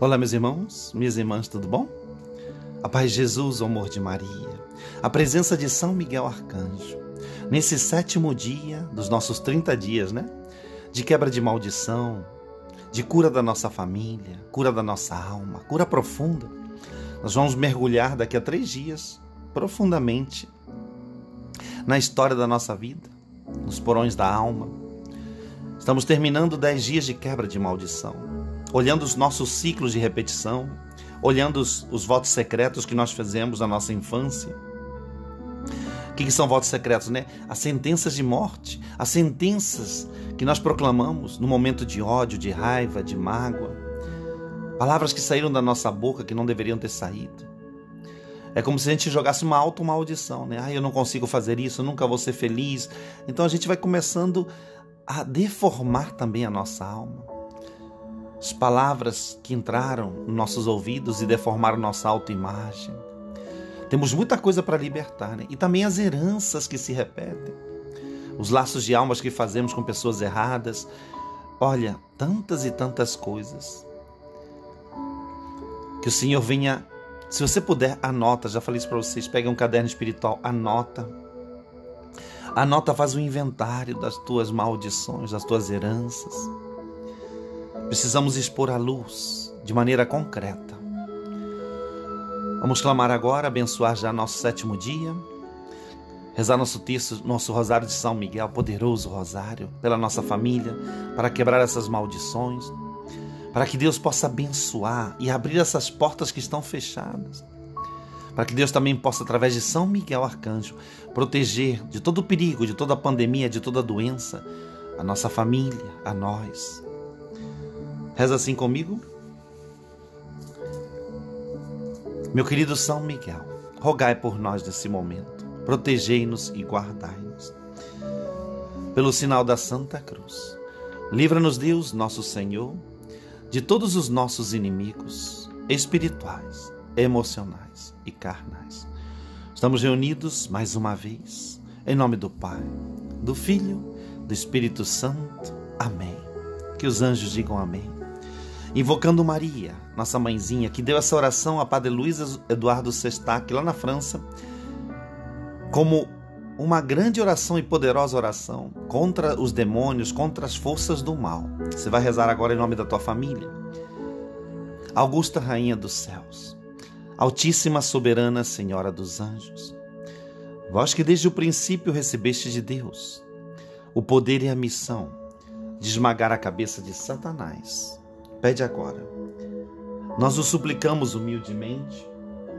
Olá, meus irmãos, minhas irmãs, tudo bom? A paz de Jesus, o amor de Maria, a presença de São Miguel Arcanjo, nesse 7º dia dos nossos 30 dias, de quebra de maldição, de cura da nossa família, cura da nossa alma, cura profunda. Nós vamos mergulhar daqui a 3 dias, profundamente, na história da nossa vida, nos porões da alma. Estamos terminando 10 dias de quebra de maldição, olhando os nossos ciclos de repetição, olhando os votos secretos que nós fizemos na nossa infância. O que são votos secretos, As sentenças de morte, as sentenças que nós proclamamos no momento de ódio, de raiva, de mágoa. Palavras que saíram da nossa boca que não deveriam ter saído. É como se a gente jogasse uma auto-maldição, eu não consigo fazer isso, eu nunca vou ser feliz. Então a gente vai começando a deformar também a nossa alma. As palavras que entraram nos nossos ouvidos e deformaram nossa autoimagem. Temos muita coisa para libertar, E também as heranças que se repetem. Os laços de almas que fazemos com pessoas erradas. Olha, tantas e tantas coisas. Que o Senhor venha, se você puder, anota, já falei isso para vocês, pega um caderno espiritual, anota. Anota, faz um inventário das tuas maldições, das tuas heranças. Precisamos expor à luz de maneira concreta. Vamos clamar agora, abençoar já nosso 7º dia, rezar nosso texto, nosso rosário de São Miguel, poderoso rosário, pela nossa família, para quebrar essas maldições, para que Deus possa abençoar e abrir essas portas que estão fechadas, para que Deus também possa, através de São Miguel Arcanjo, proteger de todo o perigo, de toda a pandemia, de toda a doença, a nossa família, a nós. Reza assim comigo. Meu querido São Miguel, rogai por nós nesse momento, protegei-nos e guardai-nos. Pelo sinal da Santa Cruz, livra-nos Deus, nosso Senhor, de todos os nossos inimigos espirituais, emocionais e carnais. Estamos reunidos mais uma vez, em nome do Pai, do Filho, do Espírito Santo. Amém. Que os anjos digam amém. Invocando Maria, nossa mãezinha, que deu essa oração a Padre Luiz Eduardo Sestac, lá na França, como uma grande oração e poderosa oração contra os demônios, contra as forças do mal. Você vai rezar agora em nome da tua família. Augusta Rainha dos Céus, Altíssima Soberana Senhora dos Anjos, vós que desde o princípio recebeste de Deus o poder e a missão de esmagar a cabeça de Satanás, pede agora. Nós o suplicamos humildemente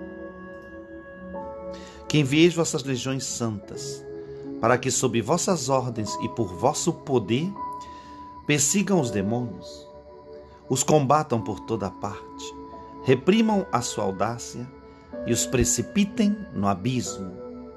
que envieis vossas legiões santas, para que sob vossas ordens e por vosso poder persigam os demônios, os combatam por toda parte, reprimam a sua audácia e os precipitem no abismo.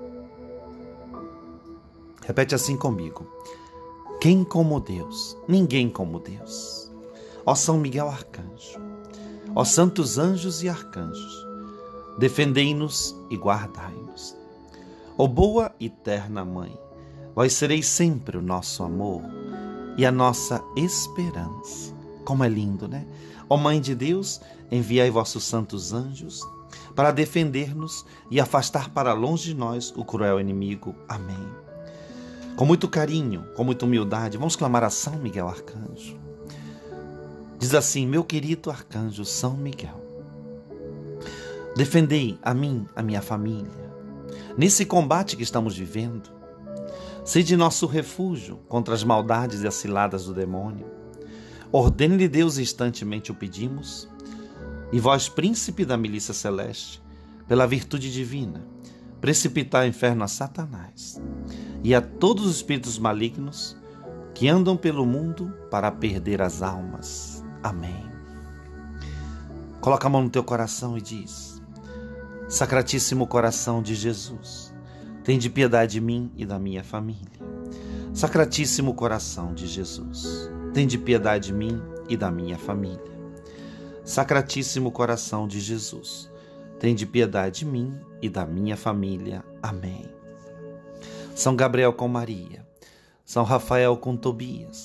Repete assim comigo. Quem como Deus? Ninguém como Deus. Ó São Miguel Arcanjo, ó santos anjos e arcanjos, defendei-nos e guardai-nos. Ó boa e terna Mãe, vós sereis sempre o nosso amor e a nossa esperança. Como é lindo, Ó Mãe de Deus, enviai vossos santos anjos para defender-nos e afastar para longe de nós o cruel inimigo. Amém. Com muito carinho, com muita humildade, vamos clamar a São Miguel Arcanjo. Diz assim: meu querido arcanjo São Miguel, defendei a mim, a minha família, nesse combate que estamos vivendo. Sede nosso refúgio contra as maldades e as ciladas do demônio. Ordene-lhe Deus instantemente o pedimos, e vós, príncipe da milícia celeste, pela virtude divina, precipitai ao inferno a Satanás e a todos os espíritos malignos que andam pelo mundo para perder as almas. Amém. Coloca a mão no teu coração e diz: Sacratíssimo coração de Jesus, tende piedade de mim e da minha família. Sacratíssimo coração de Jesus, tende piedade de mim e da minha família. Sacratíssimo coração de Jesus, tende piedade de mim e da minha família. Amém. São Gabriel com Maria, São Rafael com Tobias,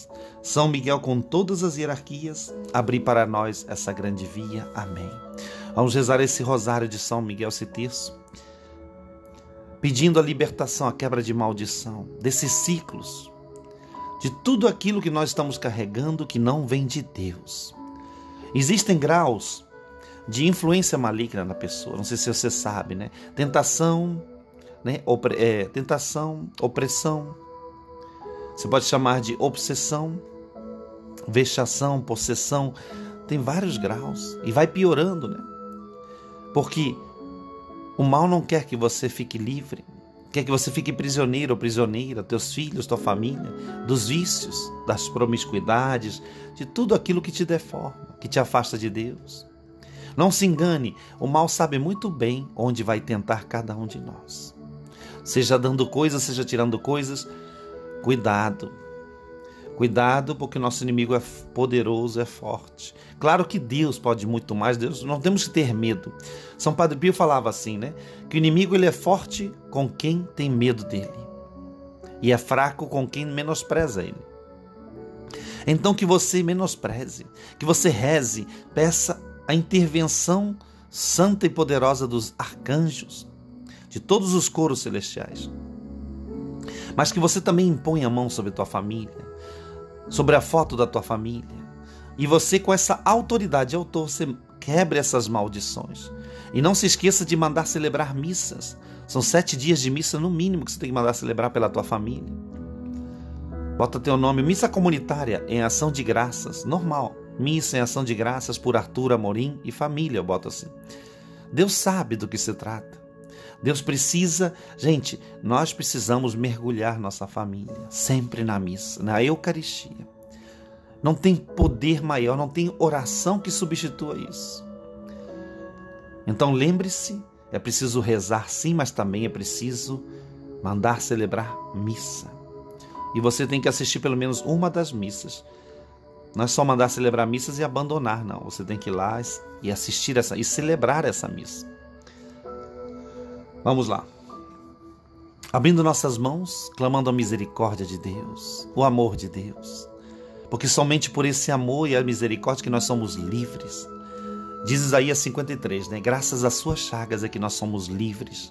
São Miguel, com todas as hierarquias, abri para nós essa grande via. Amém. Vamos rezar esse rosário de São Miguel, esse terço, pedindo a libertação, a quebra de maldição, desses ciclos, de tudo aquilo que nós estamos carregando que não vem de Deus. Existem graus de influência maligna na pessoa, não sei se você sabe, né? Tentação, né? Tentação, opressão, você pode chamar de obsessão, vexação, possessão, tem vários graus e vai piorando, né? Porque o mal não quer que você fique livre, quer que você fique prisioneiro ou prisioneira, teus filhos, tua família, dos vícios, das promiscuidades, de tudo aquilo que te deforma, que te afasta de Deus. Não se engane, o mal sabe muito bem onde vai tentar cada um de nós. Seja dando coisas, seja tirando coisas, cuidado. Cuidado, porque o nosso inimigo é poderoso, é forte. Claro que Deus pode muito mais, Deus, não temos que ter medo. São Padre Pio falava assim, né? Que o inimigo ele é forte com quem tem medo dele. E é fraco com quem menospreza ele. Então que você menospreze, que você reze, peça a intervenção santa e poderosa dos arcanjos, de todos os coros celestiais. Mas que você também imponha a mão sobre a tua família, sobre a foto da tua família. E você, com essa autoridade de autor, você quebre essas maldições. E não se esqueça de mandar celebrar missas. São 7 dias de missa no mínimo que você tem que mandar celebrar pela tua família. Bota teu nome, missa comunitária em ação de graças, normal. Missa em ação de graças por Arthur Amorim e família, eu boto assim. Deus sabe do que se trata. Deus precisa, gente, nós precisamos mergulhar nossa família, sempre na missa, na Eucaristia. Não tem poder maior, não tem oração que substitua isso. Então lembre-se, é preciso rezar sim, mas também é preciso mandar celebrar missa. E você tem que assistir pelo menos uma das missas. Não é só mandar celebrar missas e abandonar, não. Você tem que ir lá e assistir e celebrar essa missa. Vamos lá. Abrindo nossas mãos, clamando a misericórdia de Deus, o amor de Deus. Porque somente por esse amor e a misericórdia que nós somos livres. Diz Isaías 53, né? Graças às suas chagas é que nós somos livres.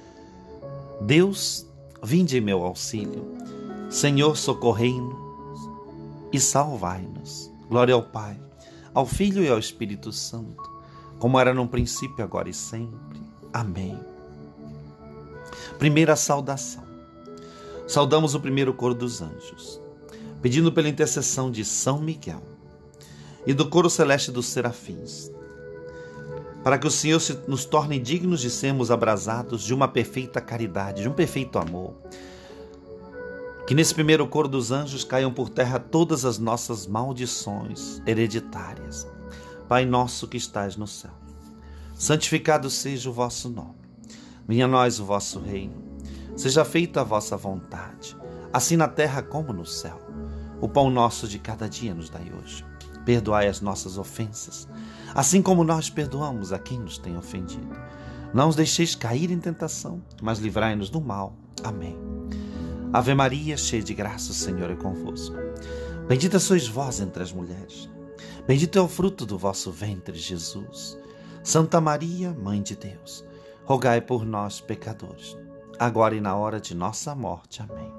Deus, vinde em meu auxílio. Senhor, socorrei-nos e salvai-nos. Glória ao Pai, ao Filho e ao Espírito Santo, como era no princípio, agora e sempre. Amém. Primeira saudação. Saudamos o primeiro coro dos anjos, pedindo pela intercessão de São Miguel e do coro celeste dos serafins, para que o Senhor nos torne dignos de sermos abrasados de uma perfeita caridade, de um perfeito amor. Que nesse primeiro coro dos anjos caiam por terra todas as nossas maldições hereditárias. Pai nosso que estais no céu, santificado seja o vosso nome. Venha a nós o vosso reino. Seja feita a vossa vontade, assim na terra como no céu. O pão nosso de cada dia nos dai hoje. Perdoai as nossas ofensas, assim como nós perdoamos a quem nos tem ofendido. Não os deixeis cair em tentação, mas livrai-nos do mal. Amém. Ave Maria, cheia de graça, o Senhor é convosco. Bendita sois vós entre as mulheres. Bendito é o fruto do vosso ventre, Jesus. Santa Maria, Mãe de Deus, rogai por nós, pecadores, agora e na hora de nossa morte. Amém.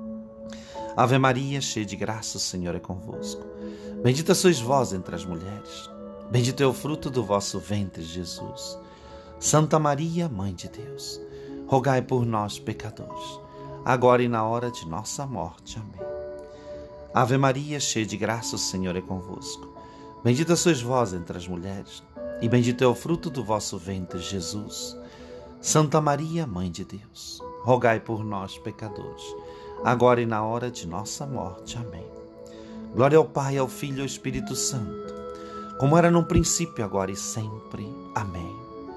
Ave Maria, cheia de graça, o Senhor é convosco. Bendita sois vós entre as mulheres. Bendito é o fruto do vosso ventre, Jesus. Santa Maria, Mãe de Deus, rogai por nós, pecadores, agora e na hora de nossa morte. Amém. Ave Maria, cheia de graça, o Senhor é convosco. Bendita sois vós entre as mulheres, e bendito é o fruto do vosso ventre, Jesus. Santa Maria, Mãe de Deus, rogai por nós, pecadores, agora e na hora de nossa morte. Amém. Glória ao Pai, ao Filho e ao Espírito Santo, como era no princípio, agora e sempre. Amém.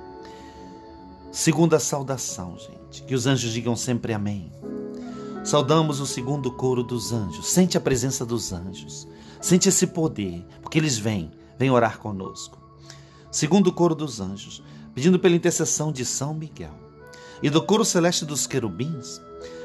Segunda saudação, gente. Que os anjos digam sempre amém. Saudamos o segundo coro dos anjos. Sente a presença dos anjos. Sente esse poder, porque eles vêm orar conosco. Segundo coro dos anjos, pedindo pela intercessão de São Miguel. E do coro celeste dos querubins,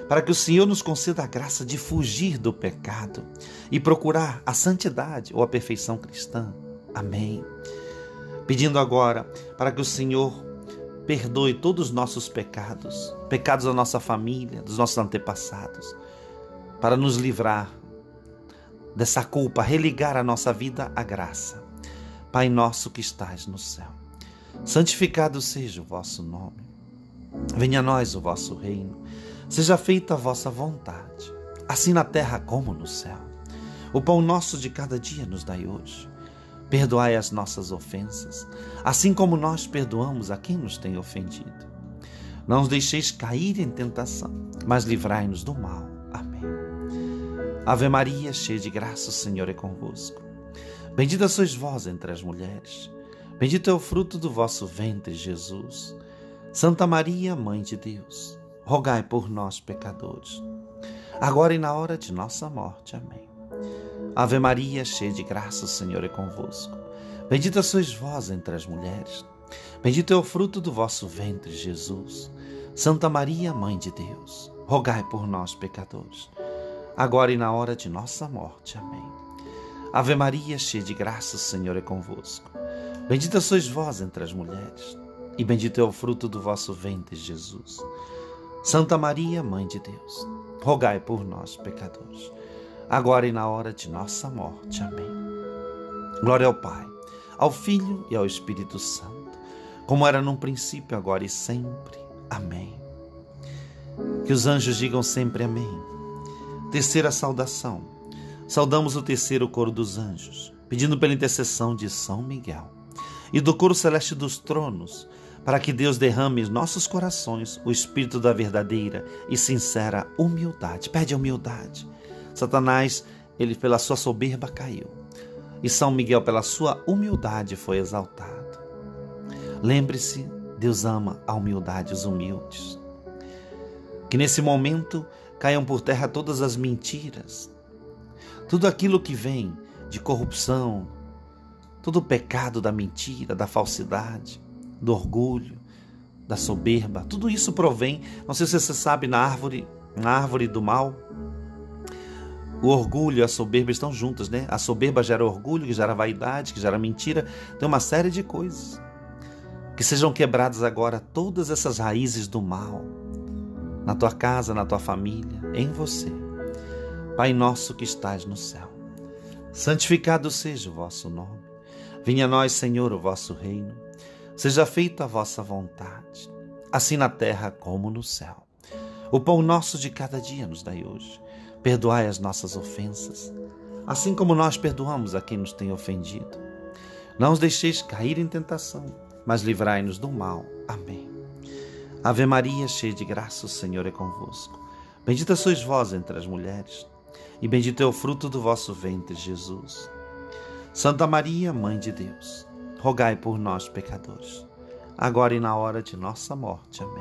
para que o Senhor nos conceda a graça de fugir do pecado e procurar a santidade ou a perfeição cristã. Amém. Pedindo agora para que o Senhor perdoe todos os nossos pecados, pecados da nossa família, dos nossos antepassados, para nos livrar dessa culpa, religar a nossa vida à graça. Pai nosso que estás no céu, santificado seja o vosso nome. Venha a nós o vosso reino. Seja feita a vossa vontade, assim na terra como no céu. O pão nosso de cada dia nos dai hoje. Perdoai as nossas ofensas, assim como nós perdoamos a quem nos tem ofendido. Não os deixeis cair em tentação, mas livrai-nos do mal. Amém. Ave Maria, cheia de graça, o Senhor é convosco. Bendita sois vós entre as mulheres. Bendito é o fruto do vosso ventre, Jesus. Santa Maria, Mãe de Deus, rogai por nós, pecadores, agora e na hora de nossa morte. Amém. Ave Maria, cheia de graça, o Senhor é convosco. Bendita sois vós entre as mulheres. Bendito é o fruto do vosso ventre, Jesus. Santa Maria, Mãe de Deus, rogai por nós, pecadores, agora e na hora de nossa morte. Amém. Ave Maria, cheia de graça, o Senhor é convosco. Bendita sois vós entre as mulheres, e bendito é o fruto do vosso ventre, Jesus. Santa Maria, Mãe de Deus, rogai por nós, pecadores, agora e na hora de nossa morte. Amém. Glória ao Pai, ao Filho e ao Espírito Santo, como era num princípio, agora e sempre. Amém. Que os anjos digam sempre amém. Terceira saudação. Saudamos o terceiro coro dos anjos, pedindo pela intercessão de São Miguel e do coro celeste dos tronos, para que Deus derrame em nossos corações o espírito da verdadeira e sincera humildade. Pede humildade. Satanás, ele pela sua soberba caiu, e São Miguel pela sua humildade foi exaltado. Lembre-se, Deus ama a humildade, os humildes. Que nesse momento caiam por terra todas as mentiras, tudo aquilo que vem de corrupção, todo o pecado da mentira, da falsidade, do orgulho, da soberba. Tudo isso provém, não sei se você sabe, na árvore do mal, o orgulho e a soberba estão juntas, né? A soberba gera orgulho, que gera vaidade, que gera mentira. Tem uma série de coisas. Que sejam quebradas agora todas essas raízes do mal, na tua casa, na tua família, em você. Pai nosso que estás no céu, santificado seja o vosso nome. Venha a nós, Senhor, o vosso reino. Seja feita a vossa vontade, assim na terra como no céu. O pão nosso de cada dia nos dai hoje. Perdoai as nossas ofensas, assim como nós perdoamos a quem nos tem ofendido. Não os deixeis cair em tentação, mas livrai-nos do mal. Amém. Ave Maria, cheia de graça, o Senhor é convosco. Bendita sois vós entre as mulheres, e bendito é o fruto do vosso ventre, Jesus. Santa Maria, Mãe de Deus, rogai por nós, pecadores, agora e na hora de nossa morte. Amém.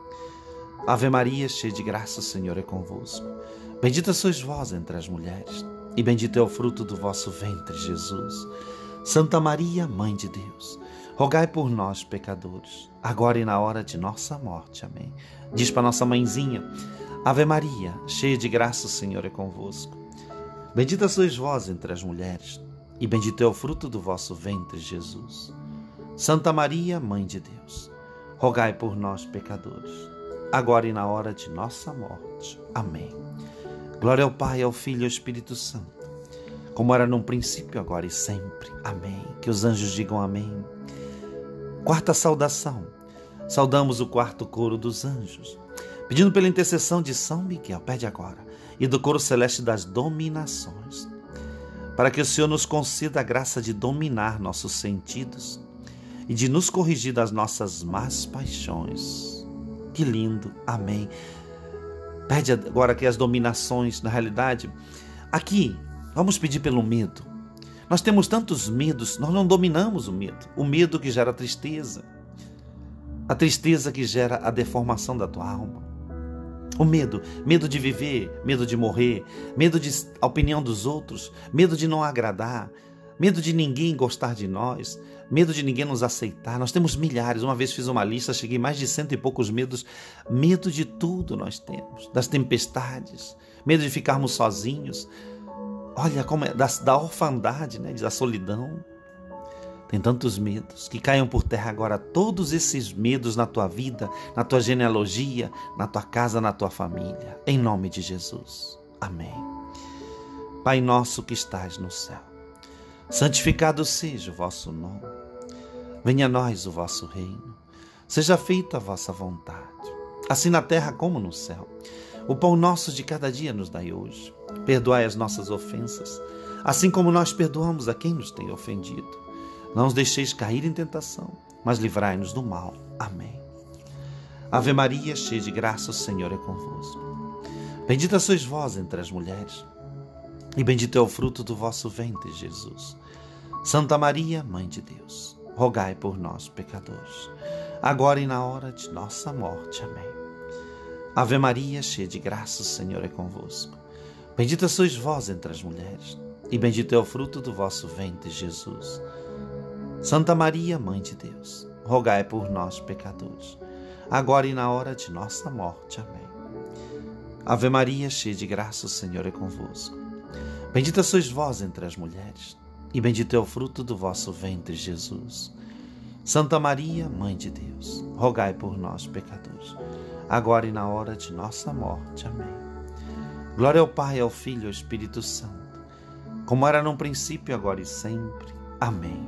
Ave Maria, cheia de graça, o Senhor é convosco. Bendita sois vós entre as mulheres, e bendito é o fruto do vosso ventre, Jesus. Santa Maria, Mãe de Deus, rogai por nós, pecadores, agora e na hora de nossa morte. Amém. Diz para nossa mãezinha: Ave Maria, cheia de graça, o Senhor é convosco. Bendita sois vós entre as mulheres, e bendito é o fruto do vosso ventre, Jesus. Santa Maria, Mãe de Deus, rogai por nós, pecadores, agora e na hora de nossa morte. Amém. Glória ao Pai, ao Filho e ao Espírito Santo, como era num princípio, agora e sempre. Amém. Que os anjos digam amém. Quarta saudação. Saudamos o quarto coro dos anjos, pedindo pela intercessão de São Miguel, pede agora, e do coro celeste das dominações, para que o Senhor nos conceda a graça de dominar nossos sentidos e de nos corrigir das nossas más paixões. Que lindo, amém. Pede agora que as dominações, na realidade, aqui, vamos pedir pelo medo. Nós temos tantos medos, nós não dominamos o medo que gera tristeza, a tristeza que gera a deformação da tua alma. O medo de viver, medo de morrer, medo de a opinião dos outros, medo de não agradar, medo de ninguém gostar de nós, medo de ninguém nos aceitar. Nós temos milhares. Uma vez fiz uma lista, cheguei a mais de 100 e poucos medos. Medo de tudo nós temos, das tempestades, medo de ficarmos sozinhos. Olha como é, da orfandade, né? Da solidão. Tem tantos medos. Que caiam por terra agora todos esses medos na tua vida, na tua genealogia, na tua casa, na tua família. Em nome de Jesus. Amém. Pai nosso que estás no céu, santificado seja o vosso nome. Venha a nós o vosso reino. Seja feita a vossa vontade, assim na terra como no céu. O pão nosso de cada dia nos dai hoje. Perdoai as nossas ofensas, assim como nós perdoamos a quem nos tem ofendido. Não os deixeis cair em tentação, mas livrai-nos do mal. Amém. Ave Maria, cheia de graça, o Senhor é convosco. Bendita sois vós entre as mulheres, e bendito é o fruto do vosso ventre, Jesus. Santa Maria, Mãe de Deus, rogai por nós, pecadores, agora e na hora de nossa morte. Amém. Ave Maria, cheia de graça, o Senhor é convosco. Bendita sois vós entre as mulheres, e bendito é o fruto do vosso ventre, Jesus. Santa Maria, Mãe de Deus, rogai por nós, pecadores, agora e na hora de nossa morte. Amém. Ave Maria, cheia de graça, o Senhor é convosco. Bendita sois vós entre as mulheres, e bendito é o fruto do vosso ventre, Jesus. Santa Maria, Mãe de Deus, rogai por nós, pecadores, agora e na hora de nossa morte. Amém. Glória ao Pai, ao Filho e ao Espírito Santo, como era no princípio, agora e sempre. Amém.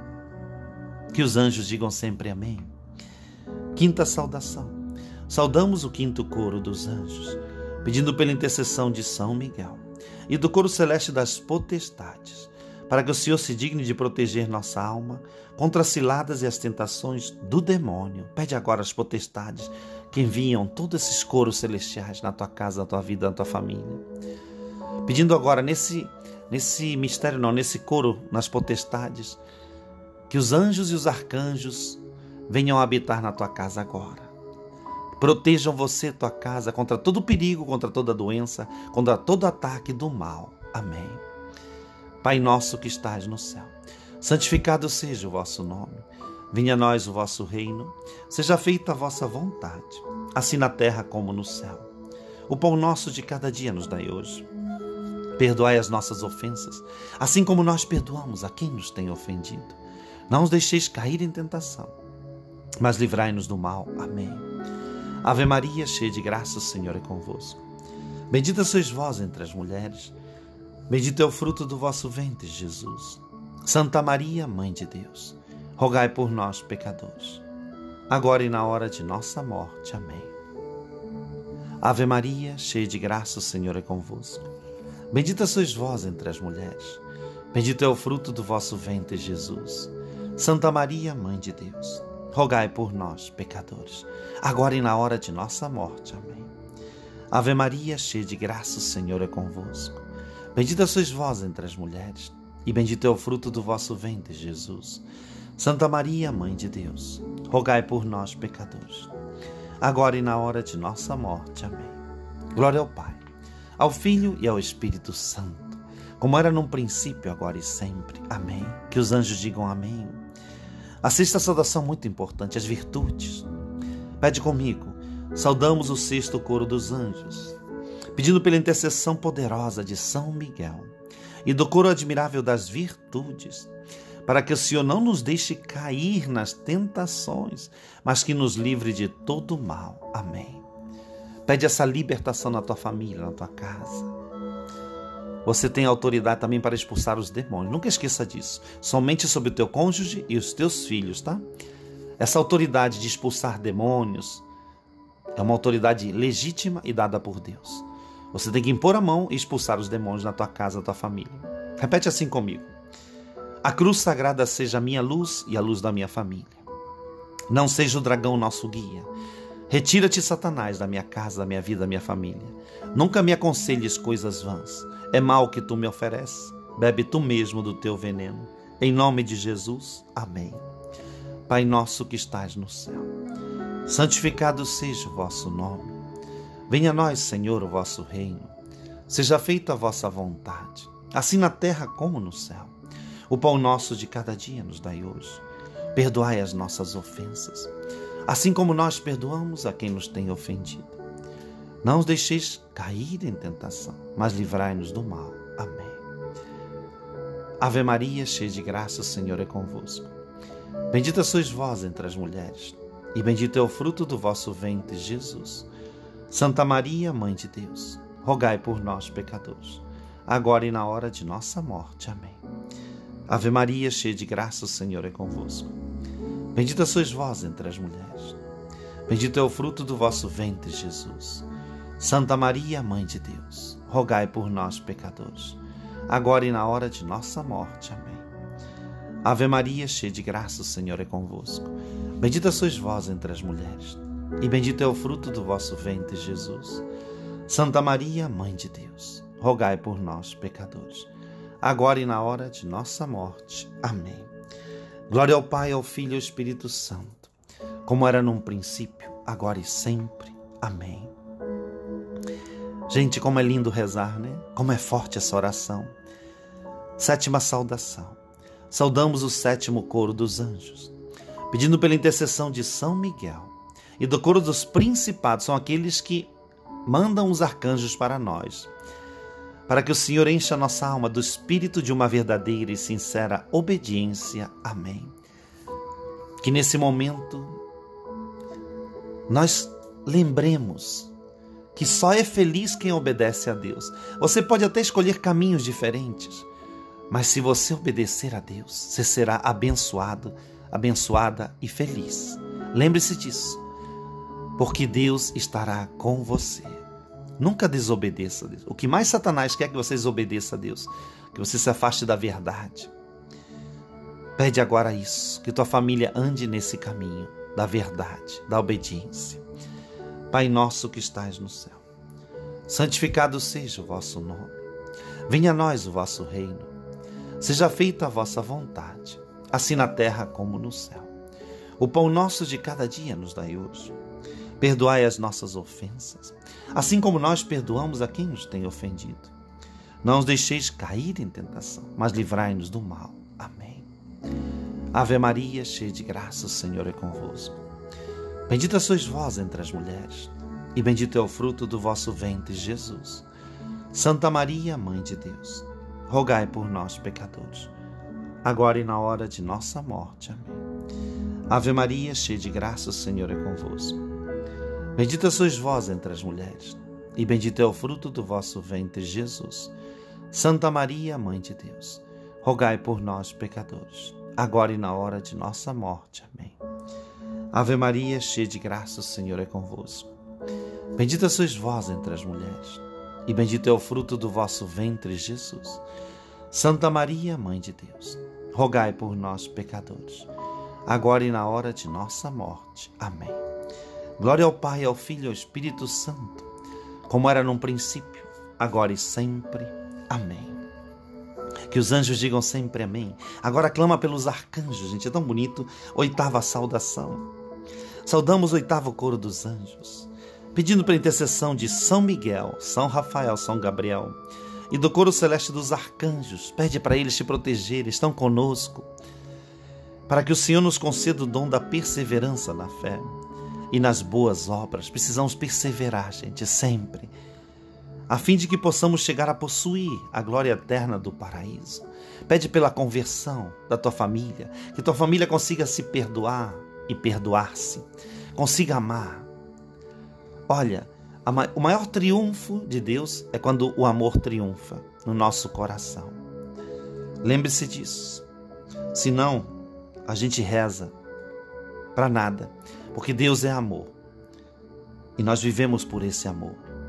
Que os anjos digam sempre amém. Quinta saudação. Saudamos o quinto coro dos anjos, pedindo pela intercessão de São Miguel e do coro celeste das potestades, para que o Senhor se digne de proteger nossa alma contra as ciladas e as tentações do demônio. Pede agora às potestades que enviam todos esses coros celestiais na tua casa, na tua vida, na tua família. Pedindo agora nesse mistério, nesse coro, nas potestades, que os anjos e os arcanjos venham habitar na tua casa agora. Protejam você, tua casa, contra todo perigo, contra toda doença, contra todo ataque do mal. Amém. Pai nosso que estás no céu, santificado seja o vosso nome. Venha a nós o vosso reino. Seja feita a vossa vontade, assim na terra como no céu. O pão nosso de cada dia nos dai hoje. Perdoai as nossas ofensas, assim como nós perdoamos a quem nos tem ofendido. Não os deixeis cair em tentação, mas livrai-nos do mal. Amém. Ave Maria, cheia de graça, o Senhor é convosco. Bendita sois vós entre as mulheres, bendito é o fruto do vosso ventre, Jesus. Santa Maria, Mãe de Deus, rogai por nós, pecadores, agora e na hora de nossa morte. Amém. Ave Maria, cheia de graça, o Senhor é convosco. Bendita sois vós entre as mulheres, bendito é o fruto do vosso ventre, Jesus. Santa Maria, Mãe de Deus, rogai por nós, pecadores, agora e na hora de nossa morte. Amém. Ave Maria, cheia de graça, o Senhor é convosco. Bendita sois vós entre as mulheres, e bendito é o fruto do vosso ventre, Jesus. Santa Maria, Mãe de Deus, rogai por nós, pecadores, agora e na hora de nossa morte. Amém. Glória ao Pai, ao Filho e ao Espírito Santo, como era no princípio, agora e sempre. Amém. Que os anjos digam amém. A sexta saudação muito importante, as virtudes. Pede comigo. Saudamos o sexto coro dos anjos, pedindo pela intercessão poderosa de São Miguel e do coro admirável das virtudes, para que o Senhor não nos deixe cair nas tentações, mas que nos livre de todo mal. Amém. Pede essa libertação na tua família, na tua casa. Você tem autoridade também para expulsar os demônios. Nunca esqueça disso. Somente sobre o teu cônjuge e os teus filhos, tá? Essa autoridade de expulsar demônios é uma autoridade legítima e dada por Deus. Você tem que impor a mão e expulsar os demônios na tua casa, na tua família. Repete assim comigo. A cruz sagrada seja a minha luz e a luz da minha família. Não seja o dragão nosso guia. Retira-te, Satanás, da minha casa, da minha vida, da minha família. Nunca me aconselhes coisas vãs. É mal que tu me ofereces. Bebe tu mesmo do teu veneno. Em nome de Jesus. Amém. Pai nosso que estás no céu, santificado seja o vosso nome. Venha a nós, Senhor, o vosso reino. Seja feita a vossa vontade, assim na terra como no céu. O pão nosso de cada dia nos dai hoje. Perdoai as nossas ofensas, assim como nós perdoamos a quem nos tem ofendido. Não os deixeis cair em tentação, mas livrai-nos do mal. Amém. Ave Maria, cheia de graça, o Senhor é convosco. Bendita sois vós entre as mulheres, e bendito é o fruto do vosso ventre, Jesus. Santa Maria, Mãe de Deus, rogai por nós, pecadores, agora e na hora de nossa morte. Amém. Ave Maria, cheia de graça, o Senhor é convosco. Bendita sois vós entre as mulheres, bendito é o fruto do vosso ventre, Jesus. Santa Maria, Mãe de Deus, rogai por nós, pecadores, agora e na hora de nossa morte. Amém. Ave Maria, cheia de graça, o Senhor é convosco. Bendita sois vós entre as mulheres, e bendito é o fruto do vosso ventre, Jesus. Santa Maria, Mãe de Deus, rogai por nós, pecadores, agora e na hora de nossa morte. Amém. Glória ao Pai, ao Filho e ao Espírito Santo, como era num princípio, agora e sempre. Amém. Gente, como é lindo rezar, né? Como é forte essa oração. Sétima saudação. Saudamos o sétimo coro dos anjos, pedindo pela intercessão de São Miguel e do coro dos principados, são aqueles que mandam os arcanjos para nós, para que o Senhor encha nossa alma do espírito de uma verdadeira e sincera obediência. Amém. Que nesse momento nós lembremos que só é feliz quem obedece a Deus. Você pode até escolher caminhos diferentes, mas se você obedecer a Deus, você será abençoado, abençoada e feliz. Lembre-se disso, porque Deus estará com você. Nunca desobedeça a Deus. O que mais Satanás quer é que você desobedeça a Deus, que você se afaste da verdade. Pede agora isso, que tua família ande nesse caminho da verdade, da obediência. Pai nosso que estais no céu, santificado seja o vosso nome. Venha a nós o vosso reino. Seja feita a vossa vontade, assim na terra como no céu. O pão nosso de cada dia nos dai hoje. Perdoai as nossas ofensas, assim como nós perdoamos a quem nos tem ofendido. Não os deixeis cair em tentação, mas livrai-nos do mal. Amém. Ave Maria, cheia de graça, o Senhor é convosco. Bendita sois vós entre as mulheres, e bendito é o fruto do vosso ventre, Jesus. Santa Maria, Mãe de Deus, rogai por nós, pecadores, agora e na hora de nossa morte. Amém. Ave Maria, cheia de graça, o Senhor é convosco. Bendita sois vós entre as mulheres, e bendito é o fruto do vosso ventre, Jesus. Santa Maria, Mãe de Deus, rogai por nós, pecadores, agora e na hora de nossa morte. Amém. Ave Maria, cheia de graça, o Senhor é convosco. Bendita sois vós entre as mulheres, e bendito é o fruto do vosso ventre, Jesus. Santa Maria, Mãe de Deus, rogai por nós, pecadores, agora e na hora de nossa morte. Amém. Glória ao Pai, ao Filho e ao Espírito Santo, como era num princípio, agora e sempre. Amém. Que os anjos digam sempre amém. Agora clama pelos arcanjos, gente, é tão bonito. Oitava saudação. Saudamos o oitavo coro dos anjos, pedindo pela intercessão de São Miguel, São Rafael, São Gabriel e do coro celeste dos arcanjos. Pede para eles te protegerem, estão conosco, para que o Senhor nos conceda o dom da perseverança na fé e nas boas obras. Precisamos perseverar, gente, sempre, a fim de que possamos chegar a possuir a glória eterna do paraíso. Pede pela conversão da tua família, que tua família consiga se perdoar e perdoar-se, consiga amar. Olha, o maior triunfo de Deus é quando o amor triunfa no nosso coração. Lembre-se disso. Senão, a gente reza para nada, porque Deus é amor e nós vivemos por esse amor.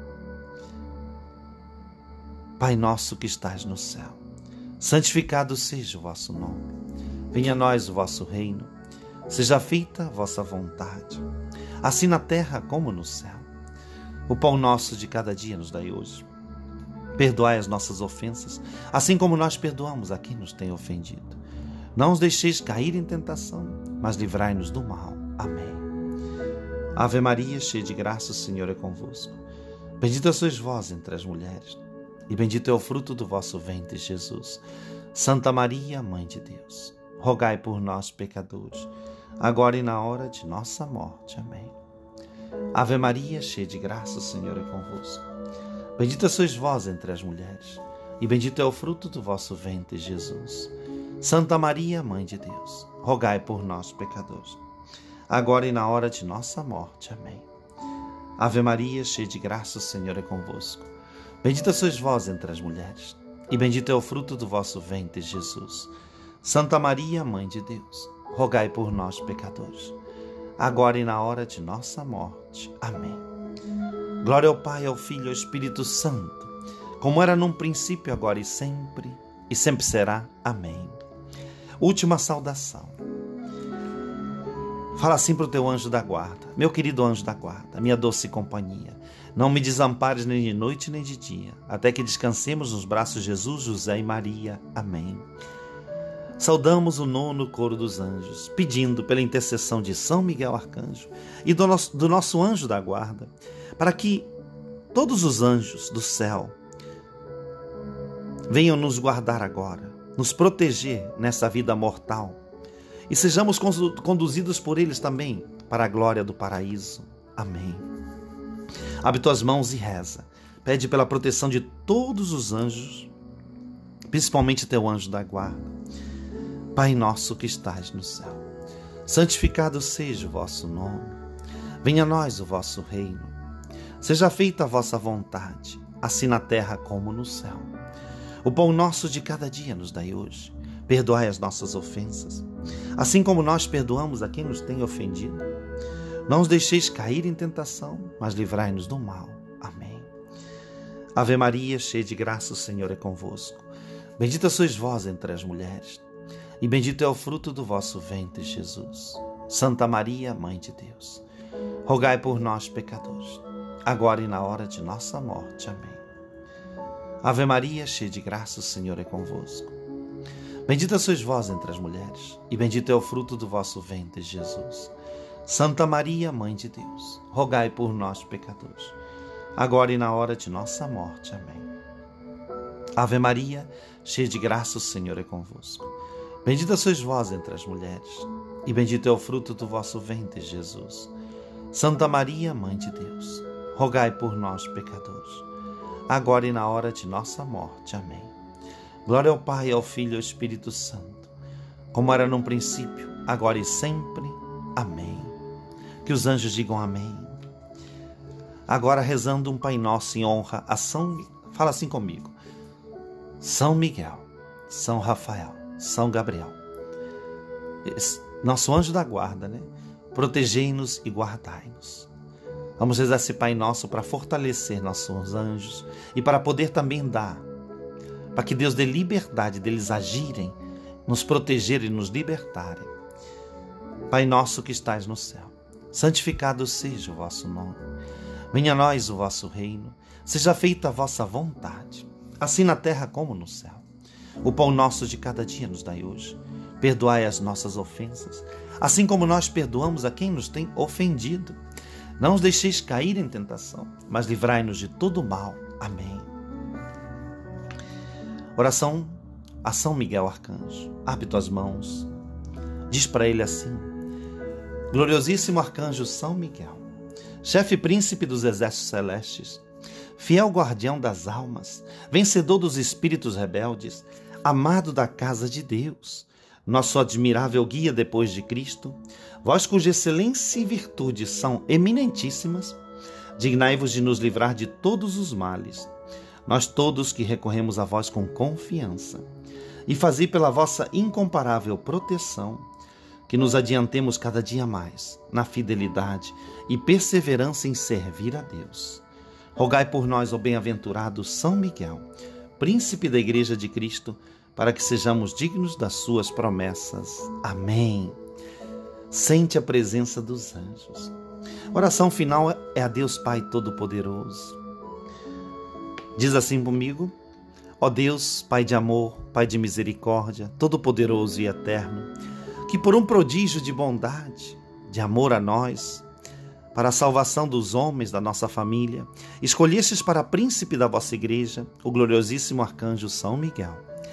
Pai nosso que estás no céu, santificado seja o vosso nome. Venha a nós o vosso reino. Seja feita a vossa vontade, assim na terra como no céu. O pão nosso de cada dia nos dai hoje. Perdoai as nossas ofensas, assim como nós perdoamos a quem nos tem ofendido. Não os deixeis cair em tentação, mas livrai-nos do mal. Amém. Ave Maria, cheia de graça, o Senhor é convosco. Bendita sois vós entre as mulheres, e bendito é o fruto do vosso ventre, Jesus. Santa Maria, Mãe de Deus, rogai por nós, pecadores, agora e na hora de nossa morte. Amém. Ave Maria, cheia de graça, o Senhor é convosco. Bendita sois vós entre as mulheres, e bendito é o fruto do vosso ventre, Jesus. Santa Maria, Mãe de Deus, rogai por nós, pecadores, agora e na hora de nossa morte. Amém. Ave Maria, cheia de graça, o Senhor é convosco. Bendita sois vós entre as mulheres, e bendito é o fruto do vosso ventre, Jesus. Santa Maria, Mãe de Deus, rogai por nós, pecadores, agora e na hora de nossa morte. Amém. Glória ao Pai, ao Filho e ao Espírito Santo, como era num princípio, agora e sempre será. Amém. Última saudação. Fala assim para o teu anjo da guarda: meu querido anjo da guarda, minha doce companhia, não me desampares nem de noite nem de dia, até que descansemos nos braços de Jesus, José e Maria. Amém. Saudamos o 9º coro dos anjos, pedindo pela intercessão de São Miguel Arcanjo e do nosso anjo da guarda, para que todos os anjos do céu venham nos guardar agora, nos proteger nessa vida mortal, e sejamos conduzidos por eles também para a glória do paraíso. Amém. Abre tuas mãos e reza. Pede pela proteção de todos os anjos, principalmente teu anjo da guarda. Pai nosso que estás no céu, santificado seja o vosso nome. Venha a nós o vosso reino. Seja feita a vossa vontade, assim na terra como no céu. O pão nosso de cada dia nos dai hoje. Perdoai as nossas ofensas, assim como nós perdoamos a quem nos tem ofendido. Não os deixeis cair em tentação, mas livrai-nos do mal. Amém. Ave Maria, cheia de graça, o Senhor é convosco. Bendita sois vós entre as mulheres, e bendito é o fruto do vosso ventre, Jesus. Santa Maria, Mãe de Deus, rogai por nós, pecadores, agora e na hora de nossa morte. Amém. Ave Maria, cheia de graça, o Senhor é convosco. Bendita sois vós entre as mulheres, e bendito é o fruto do vosso ventre, Jesus. Santa Maria, Mãe de Deus, rogai por nós, pecadores, agora e na hora de nossa morte. Amém. Ave Maria, cheia de graça, o Senhor é convosco. Bendita sois vós entre as mulheres, e bendito é o fruto do vosso ventre, Jesus. Santa Maria, Mãe de Deus, rogai por nós, pecadores, agora e na hora de nossa morte. Amém. Glória ao Pai, ao Filho e ao Espírito Santo, como era num princípio, agora e sempre. Amém. Que os anjos digam amém. Agora rezando um Pai Nosso em honra a fala assim comigo: São Miguel, São Rafael, São Gabriel, nosso anjo da guarda, né? Protegei-nos e guardai-nos. Vamos rezar esse Pai Nosso para fortalecer nossos anjos e para poder também dar, para que Deus dê liberdade deles agirem, nos protegerem e nos libertarem. Pai nosso que estais no céu, santificado seja o vosso nome. Venha a nós o vosso reino, seja feita a vossa vontade, assim na terra como no céu. O pão nosso de cada dia nos dai hoje. Perdoai as nossas ofensas, assim como nós perdoamos a quem nos tem ofendido. Não os deixeis cair em tentação, mas livrai-nos de todo mal. Amém. Oração a São Miguel Arcanjo. Abre tuas mãos. Diz para ele assim: Gloriosíssimo Arcanjo São Miguel, chefe e príncipe dos exércitos celestes, fiel guardião das almas, vencedor dos espíritos rebeldes, amado da casa de Deus, nosso admirável guia depois de Cristo, vós cuja excelência e virtude são eminentíssimas, dignai-vos de nos livrar de todos os males, nós todos que recorremos a vós com confiança, e fazei pela vossa incomparável proteção que nos adiantemos cada dia mais na fidelidade e perseverança em servir a Deus. Rogai por nós, ó bem-aventurado São Miguel, príncipe da Igreja de Cristo, para que sejamos dignos das suas promessas. Amém. Sente a presença dos anjos. Oração final é a Deus Pai Todo-Poderoso. Diz assim comigo: ó Deus, Pai de amor, Pai de misericórdia, Todo-Poderoso e Eterno, que por um prodígio de bondade, de amor a nós, para a salvação dos homens da nossa família, escolhestes para príncipe da vossa igreja o gloriosíssimo arcanjo São Miguel.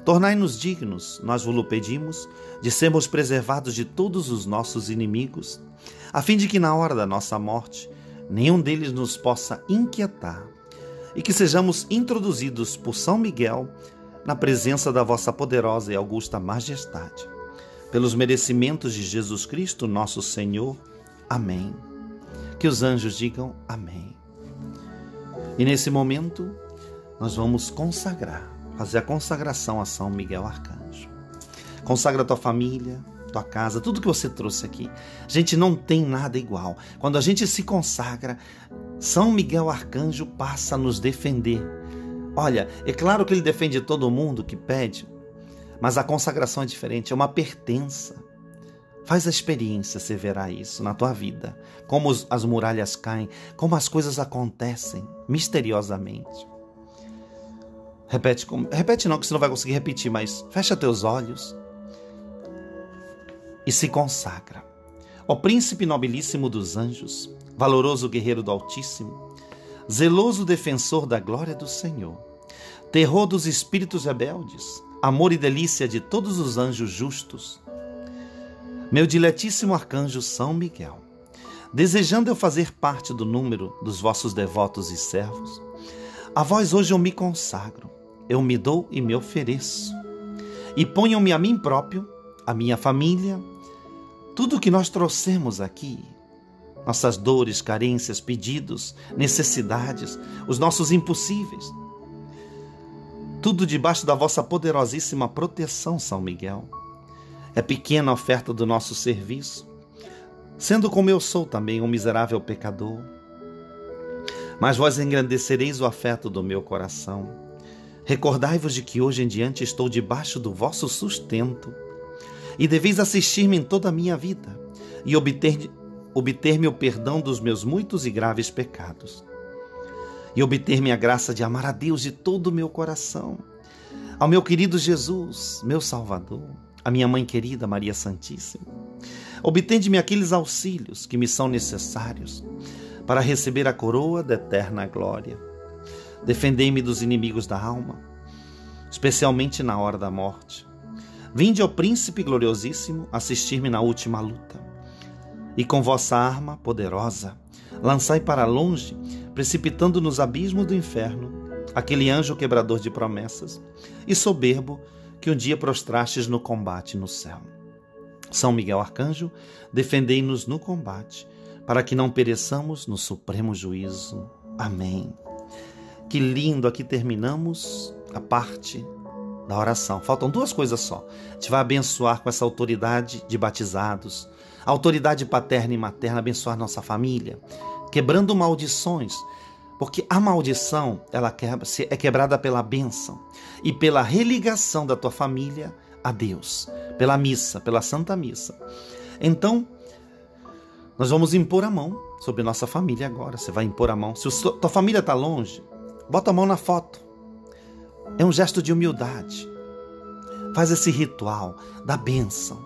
Tornai-nos dignos, nós vos pedimos, de sermos preservados de todos os nossos inimigos, a fim de que na hora da nossa morte nenhum deles nos possa inquietar, e que sejamos introduzidos por São Miguel na presença da vossa poderosa e augusta majestade. Pelos merecimentos de Jesus Cristo, nosso Senhor. Amém. Que os anjos digam amém. E nesse momento, nós vamos fazer a consagração a São Miguel Arcanjo. Consagra a tua família, tua casa, tudo que você trouxe aqui. Gente, não tem nada igual. Quando a gente se consagra, São Miguel Arcanjo passa a nos defender. Olha, é claro que ele defende todo mundo que pede, mas a consagração é diferente, é uma pertença. Faz a experiência, você verá isso na tua vida. Como as muralhas caem, como as coisas acontecem misteriosamente. Repete não, que você não vai conseguir repetir, mas fecha teus olhos e se consagra. Ó príncipe nobilíssimo dos anjos, valoroso guerreiro do Altíssimo, zeloso defensor da glória do Senhor, terror dos espíritos rebeldes, amor e delícia de todos os anjos justos, meu diletíssimo arcanjo São Miguel, desejando eu fazer parte do número dos vossos devotos e servos, a vós hoje eu me consagro, eu me dou e me ofereço, e ponham-me a mim próprio, a minha família, tudo o que nós trouxemos aqui, nossas dores, carências, pedidos, necessidades, os nossos impossíveis, tudo debaixo da vossa poderosíssima proteção, São Miguel. É pequena a oferta do nosso serviço, sendo como eu sou também um miserável pecador. Mas vós engrandecereis o afeto do meu coração. Recordai-vos de que hoje em diante estou debaixo do vosso sustento, e deveis assistir-me em toda a minha vida, e obter-me o perdão dos meus muitos e graves pecados, e obter-me a graça de amar a Deus de todo o meu coração, ao meu querido Jesus, meu Salvador, a minha mãe querida Maria Santíssima. Obtende-me aqueles auxílios que me são necessários para receber a coroa da eterna glória. Defendei-me dos inimigos da alma, especialmente na hora da morte. Vinde, ó príncipe gloriosíssimo, assistir-me na última luta. E com vossa arma poderosa, lançai para longe, precipitando nos abismos do inferno, aquele anjo quebrador de promessas e soberbo que um dia prostrastes no combate no céu. São Miguel Arcanjo, defendei-nos no combate, para que não pereçamos no supremo juízo. Amém. Que lindo, aqui terminamos a parte da oração. Faltam duas coisas só. A gente vai abençoar com essa autoridade de batizados, a autoridade paterna e materna, abençoar nossa família, quebrando maldições, porque a maldição ela é quebrada pela bênção e pela religação da tua família a Deus, pela missa, pela Santa Missa. Então, nós vamos impor a mão sobre nossa família agora. Você vai impor a mão. Se tua família está longe, bota a mão na foto. É um gesto de humildade. Faz esse ritual da bênção.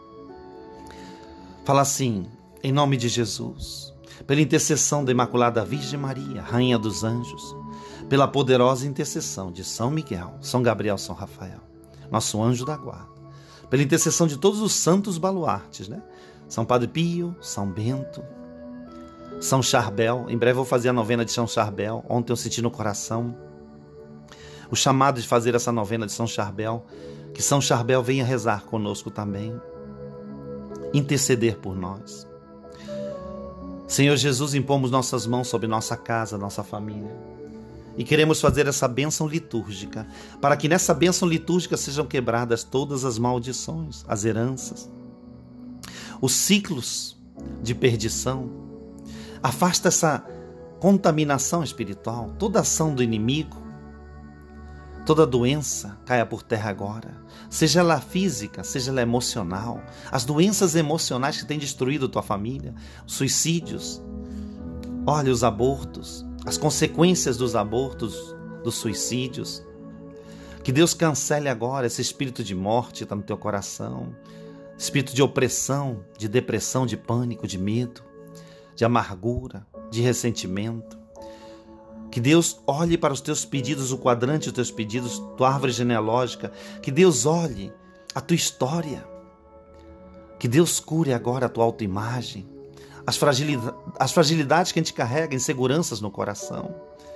Fala assim, em nome de Jesus, pela intercessão da Imaculada Virgem Maria, Rainha dos Anjos, pela poderosa intercessão de São Miguel, São Gabriel, São Rafael, nosso anjo da guarda, pela intercessão de todos os santos baluartes, né? São Padre Pio, São Bento, São Charbel. Em breve eu vou fazer a novena de São Charbel. Ontem eu senti no coração o chamado de fazer essa novena de São Charbel, que São Charbel venha rezar conosco também, interceder por nós. Senhor Jesus, impomos nossas mãos sobre nossa casa, nossa família, e queremos fazer essa bênção litúrgica, para que nessa bênção litúrgica sejam quebradas todas as maldições, as heranças, os ciclos de perdição. Afasta essa contaminação espiritual, toda ação do inimigo, toda doença caia por terra agora, seja ela física, seja ela emocional, as doenças emocionais que têm destruído tua família, os suicídios, olha, os abortos, as consequências dos abortos, dos suicídios. Que Deus cancele agora esse espírito de morte que está no teu coração, espírito de opressão, de depressão, de pânico, de medo, de amargura, de ressentimento. Que Deus olhe para os teus pedidos, o quadrante dos teus pedidos, tua árvore genealógica. Que Deus olhe a tua história. Que Deus cure agora a tua autoimagem, as fragilidades que a gente carrega, inseguranças no coração.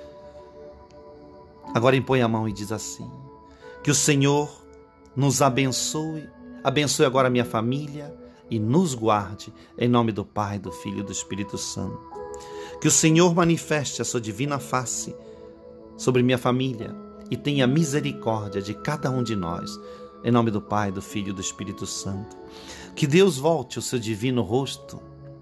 Agora impõe a mão e diz assim: que o Senhor nos abençoe, abençoe agora a minha família e nos guarde, em nome do Pai, do Filho e do Espírito Santo. Que o Senhor manifeste a sua divina face sobre minha família e tenha misericórdia de cada um de nós, em nome do Pai, do Filho e do Espírito Santo. Que Deus volte o seu divino rosto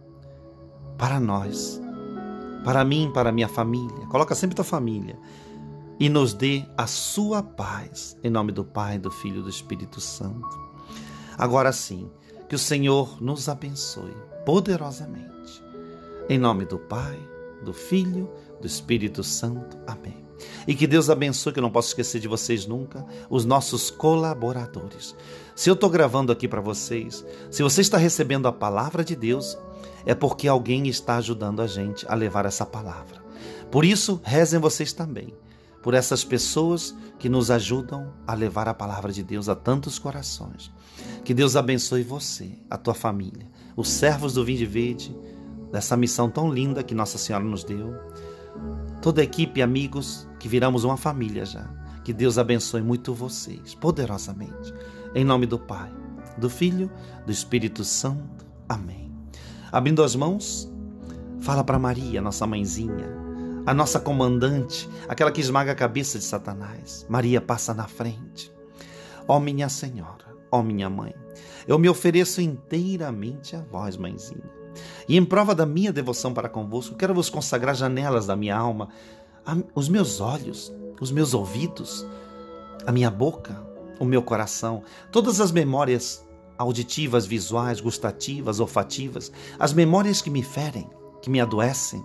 para nós, para mim, para a minha família. Coloca sempre tua família. E nos dê a sua paz, em nome do Pai, do Filho e do Espírito Santo. Agora sim, que o Senhor nos abençoe poderosamente. Em nome do Pai, do Filho, do Espírito Santo. Amém. E que Deus abençoe, que eu não posso esquecer de vocês nunca, os nossos colaboradores. Se eu estou gravando aqui para vocês, se você está recebendo a palavra de Deus, é porque alguém está ajudando a gente a levar essa palavra. Por isso, rezem vocês também, por essas pessoas que nos ajudam a levar a palavra de Deus a tantos corações. Que Deus abençoe você, a tua família, os servos do Vinde Verde, dessa missão tão linda que Nossa Senhora nos deu. Toda a equipe, amigos, que viramos uma família já. Que Deus abençoe muito vocês, poderosamente. Em nome do Pai, do Filho, do Espírito Santo. Amém. Abrindo as mãos, fala para Maria, nossa mãezinha, a nossa comandante, aquela que esmaga a cabeça de Satanás. Maria, passa na frente. Ó minha Senhora, ó minha Mãe, eu me ofereço inteiramente a vós, mãezinha. E em prova da minha devoção para convosco, quero vos consagrar janelas da minha alma, os meus olhos, os meus ouvidos, a minha boca, o meu coração, todas as memórias auditivas, visuais, gustativas, olfativas, as memórias que me ferem, que me adoecem.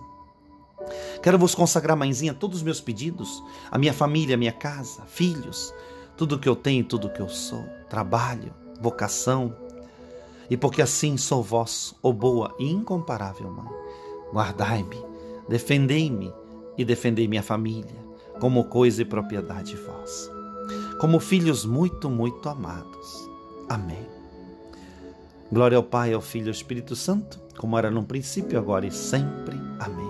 Quero vos consagrar, mãezinha, todos os meus pedidos, a minha família, a minha casa, filhos, tudo o que eu tenho, tudo o que eu sou, trabalho, vocação. E porque assim sou vosso, ó boa e incomparável Mãe, guardai-me, defendei-me e defendei minha família, como coisa e propriedade vossa, como filhos muito, muito amados. Amém. Glória ao Pai, ao Filho e ao Espírito Santo, como era no princípio, agora e sempre. Amém.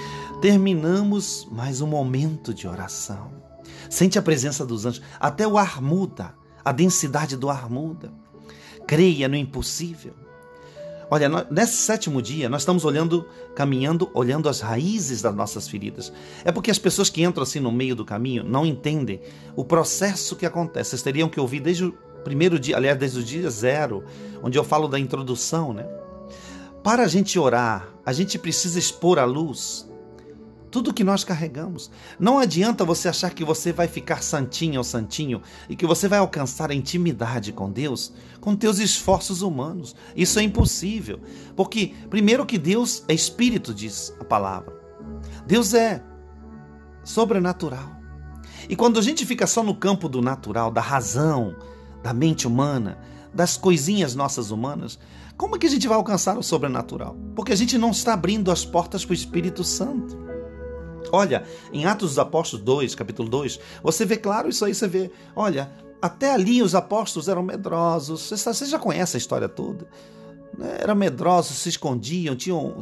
Terminamos mais um momento de oração. Sente a presença dos anjos, até o ar muda, a densidade do ar muda. Creia no impossível. Olha, nesse sétimo dia, nós estamos caminhando, olhando as raízes das nossas feridas. É porque as pessoas que entram assim no meio do caminho não entendem o processo que acontece. Vocês teriam que ouvir desde o primeiro dia, aliás, desde o dia zero, onde eu falo da introdução, né? Para a gente orar, a gente precisa expor à luz tudo que nós carregamos. Não adianta você achar que você vai ficar santinho ou santinho e que você vai alcançar a intimidade com Deus com teus esforços humanos. Isso é impossível. Porque, primeiro, que Deus é espírito, diz a palavra. Deus é sobrenatural. E quando a gente fica só no campo do natural, da razão, da mente humana, das coisinhas nossas humanas, como é que a gente vai alcançar o sobrenatural? Porque a gente não está abrindo as portas para o Espírito Santo. Olha, em Atos dos Apóstolos 2, capítulo 2, você vê claro isso aí, você vê, olha, até ali os apóstolos eram medrosos, você já conhece a história toda, né? Eram medrosos, se escondiam,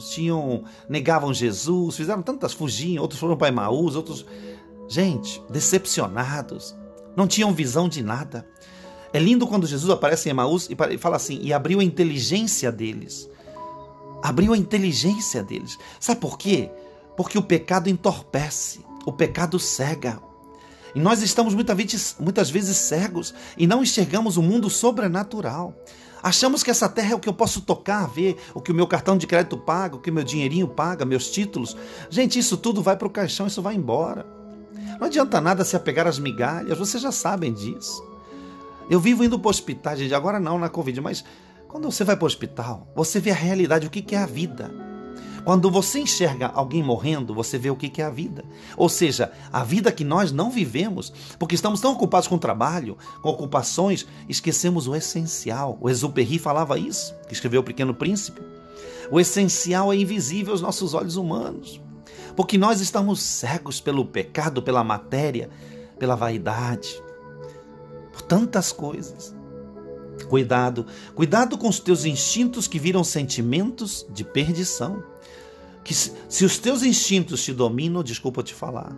negavam Jesus, fizeram tantas, fugiam, outros foram para Emaús, outros, gente, decepcionados, não tinham visão de nada. É lindo quando Jesus aparece em Emaús e fala assim, e abriu a inteligência deles. Abriu a inteligência deles. Sabe por quê? Porque o pecado entorpece, o pecado cega. E nós estamos muitas vezes cegos e não enxergamos o mundo sobrenatural. Achamos que essa terra é o que eu posso tocar, ver, o que o meu cartão de crédito paga, o que o meu dinheirinho paga, meus títulos. Gente, isso tudo vai para o caixão, isso vai embora. Não adianta nada se apegar às migalhas, vocês já sabem disso. Eu vivo indo para o hospital, gente, agora não na Covid, mas quando você vai para o hospital, você vê a realidade, o que é a vida. Quando você enxerga alguém morrendo, você vê o que é a vida. Ou seja, a vida que nós não vivemos, porque estamos tão ocupados com o trabalho, com ocupações, esquecemos o essencial. O Exupéry falava isso, que escreveu O Pequeno Príncipe. O essencial é invisível aos nossos olhos humanos. Porque nós estamos cegos pelo pecado, pela matéria, pela vaidade, por tantas coisas. Cuidado com os teus instintos que viram sentimentos de perdição. Que se os teus instintos te dominam, desculpa te falar,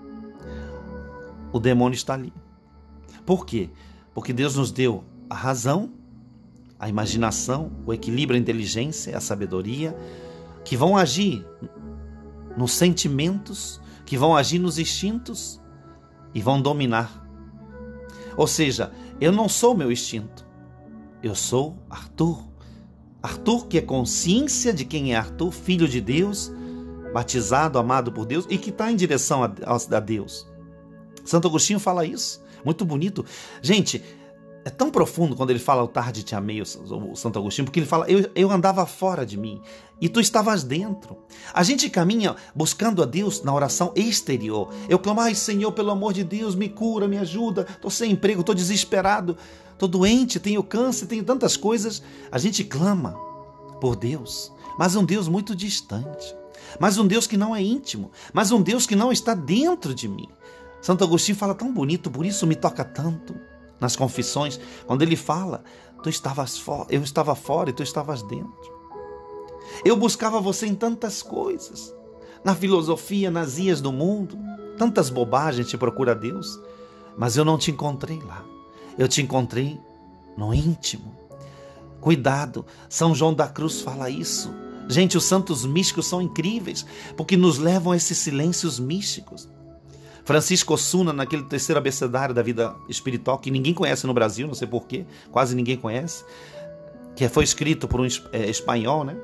o demônio está ali. Por quê? Porque Deus nos deu a razão, a imaginação, o equilíbrio, a inteligência, a sabedoria, que vão agir nos sentimentos, que vão agir nos instintos e vão dominar. Ou seja, eu não sou meu instinto, eu sou Arthur. Arthur, que é consciência de quem é Arthur, filho de Deus, batizado, amado por Deus e que está em direção a Deus. Santo Agostinho fala isso, muito bonito. Gente, é tão profundo quando ele fala o tarde te amei, o Santo Agostinho, porque ele fala, eu andava fora de mim e tu estavas dentro. A gente caminha buscando a Deus na oração exterior. Eu clamo, ai Senhor, pelo amor de Deus, me cura, me ajuda, estou sem emprego, estou desesperado, estou doente, tenho câncer, tenho tantas coisas. A gente clama por Deus, mas um Deus muito distante, mas um Deus que não é íntimo, mas um Deus que não está dentro de mim. Santo Agostinho fala tão bonito, por isso me toca tanto nas confissões, quando ele fala, eu estava fora e tu estavas dentro. Eu buscava você em tantas coisas, na filosofia, nas ias do mundo, tantas bobagens te procura Deus, mas eu não te encontrei lá. Eu te encontrei no íntimo. Cuidado, São João da Cruz fala isso. Gente, os santos místicos são incríveis, porque nos levam a esses silêncios místicos. Francisco Osuna, naquele terceiro abecedário da vida espiritual, que ninguém conhece no Brasil, não sei porquê, quase ninguém conhece, que foi escrito por um espanhol, né?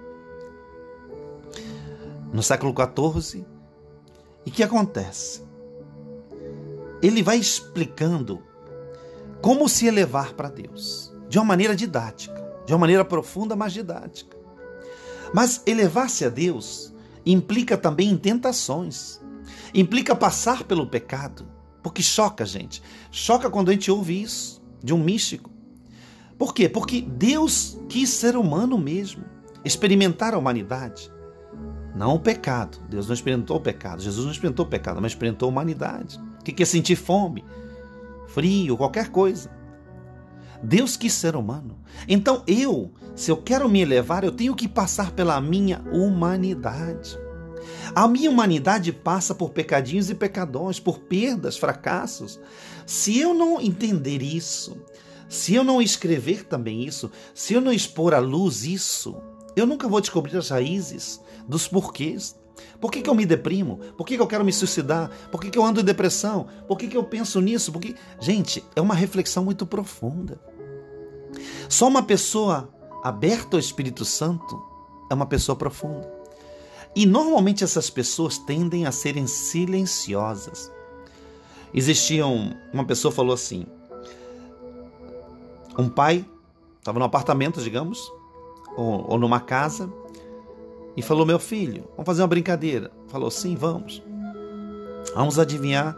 No século XIV. E o que acontece? Ele vai explicando como se elevar para Deus, de uma maneira didática, de uma maneira profunda, mas didática. Mas elevar-se a Deus implica também em tentações, implica passar pelo pecado, porque choca, gente. Choca quando a gente ouve isso de um místico. Por quê? Porque Deus quis ser humano mesmo, experimentar a humanidade. Não o pecado. Deus não experimentou o pecado. Jesus não experimentou o pecado, mas experimentou a humanidade. O que é sentir fome, frio, qualquer coisa. Deus quis ser humano. Então se eu quero me elevar, eu tenho que passar pela minha humanidade. A minha humanidade passa por pecadinhos e pecadões, por perdas, fracassos. Se eu não entender isso, se eu não escrever também isso, se eu não expor à luz isso, eu nunca vou descobrir as raízes dos porquês. Por que eu me deprimo? Por que eu quero me suicidar? Por que eu ando em depressão? Por que eu penso nisso? Porque, gente, é uma reflexão muito profunda. Só uma pessoa aberta ao Espírito Santo é uma pessoa profunda. E normalmente essas pessoas tendem a serem silenciosas. Uma pessoa falou assim, um pai estava num apartamento, digamos, ou numa casa, e falou, meu filho, vamos fazer uma brincadeira. Falou, sim, vamos. Vamos adivinhar,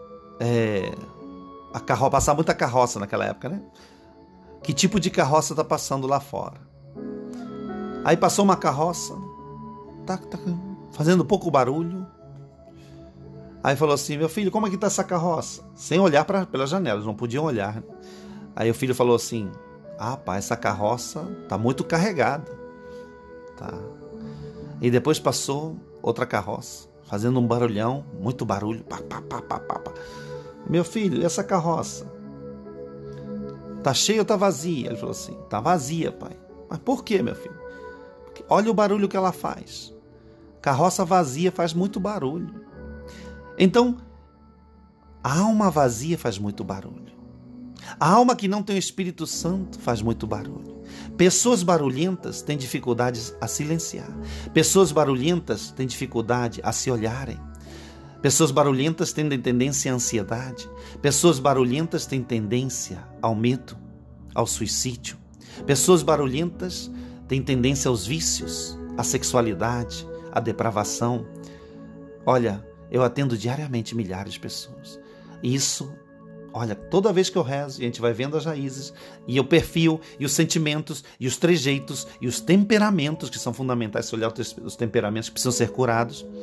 passar muita carroça naquela época, né? Que tipo de carroça está passando lá fora? Aí passou uma carroça, tá fazendo pouco barulho. Aí falou assim, meu filho, como é que está essa carroça? Sem olhar pela janela, eles não podiam olhar. Aí o filho falou assim, pai, essa carroça está muito carregada. Tá. E depois passou outra carroça, fazendo um barulhão, muito barulho. Pá, pá, pá, pá, pá, pá. Meu filho, e essa carroça? Tá cheia ou tá vazia? Ele falou assim, tá vazia, pai. Mas por quê, meu filho? Porque olha o barulho que ela faz. Carroça vazia faz muito barulho. Então, a alma vazia faz muito barulho. A alma que não tem o Espírito Santo faz muito barulho. Pessoas barulhentas têm dificuldades a silenciar. Pessoas barulhentas têm dificuldade a se olharem. Pessoas barulhentas têm tendência à ansiedade. Pessoas barulhentas têm tendência ao medo, ao suicídio. Pessoas barulhentas têm tendência aos vícios, à sexualidade, à depravação. Olha, eu atendo diariamente milhares de pessoas. Isso, olha, toda vez que eu rezo, a gente vai vendo as raízes, e o perfil, e os sentimentos, e os trejeitos, e os temperamentos, que são fundamentais, se olhar os temperamentos que precisam ser curados.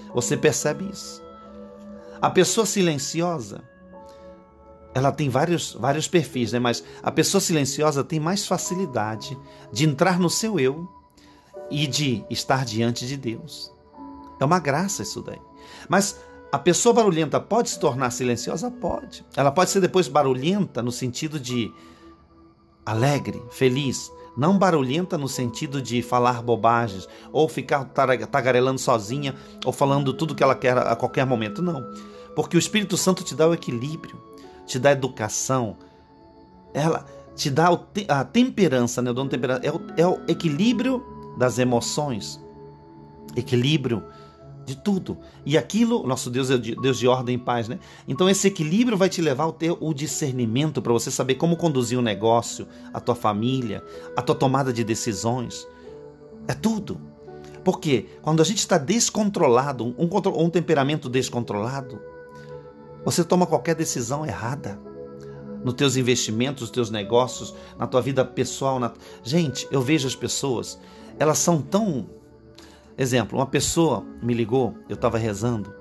Você percebe isso? A pessoa silenciosa, ela tem vários perfis, né? Mas a pessoa silenciosa tem mais facilidade de entrar no seu eu e de estar diante de Deus. É uma graça isso daí. Mas a pessoa barulhenta pode se tornar silenciosa? Pode. Ela pode ser depois barulhenta no sentido de alegre, feliz. Não barulhenta no sentido de falar bobagens, ou ficar tagarelando sozinha, ou falando tudo que ela quer a qualquer momento. Não. Porque o Espírito Santo te dá o equilíbrio, te dá educação, ela te dá a temperança, né? O dom de temperança é o equilíbrio das emoções, equilíbrio de tudo. E aquilo, nosso Deus é Deus de ordem e paz, né? Então esse equilíbrio vai te levar a ter o discernimento para você saber como conduzir o negócio, a tua família, a tua tomada de decisões. É tudo. Porque quando a gente está descontrolado, um temperamento descontrolado, você toma qualquer decisão errada nos teus investimentos, nos teus negócios, na tua vida pessoal. Gente, eu vejo as pessoas, elas são tão... Exemplo, uma pessoa me ligou, eu estava rezando,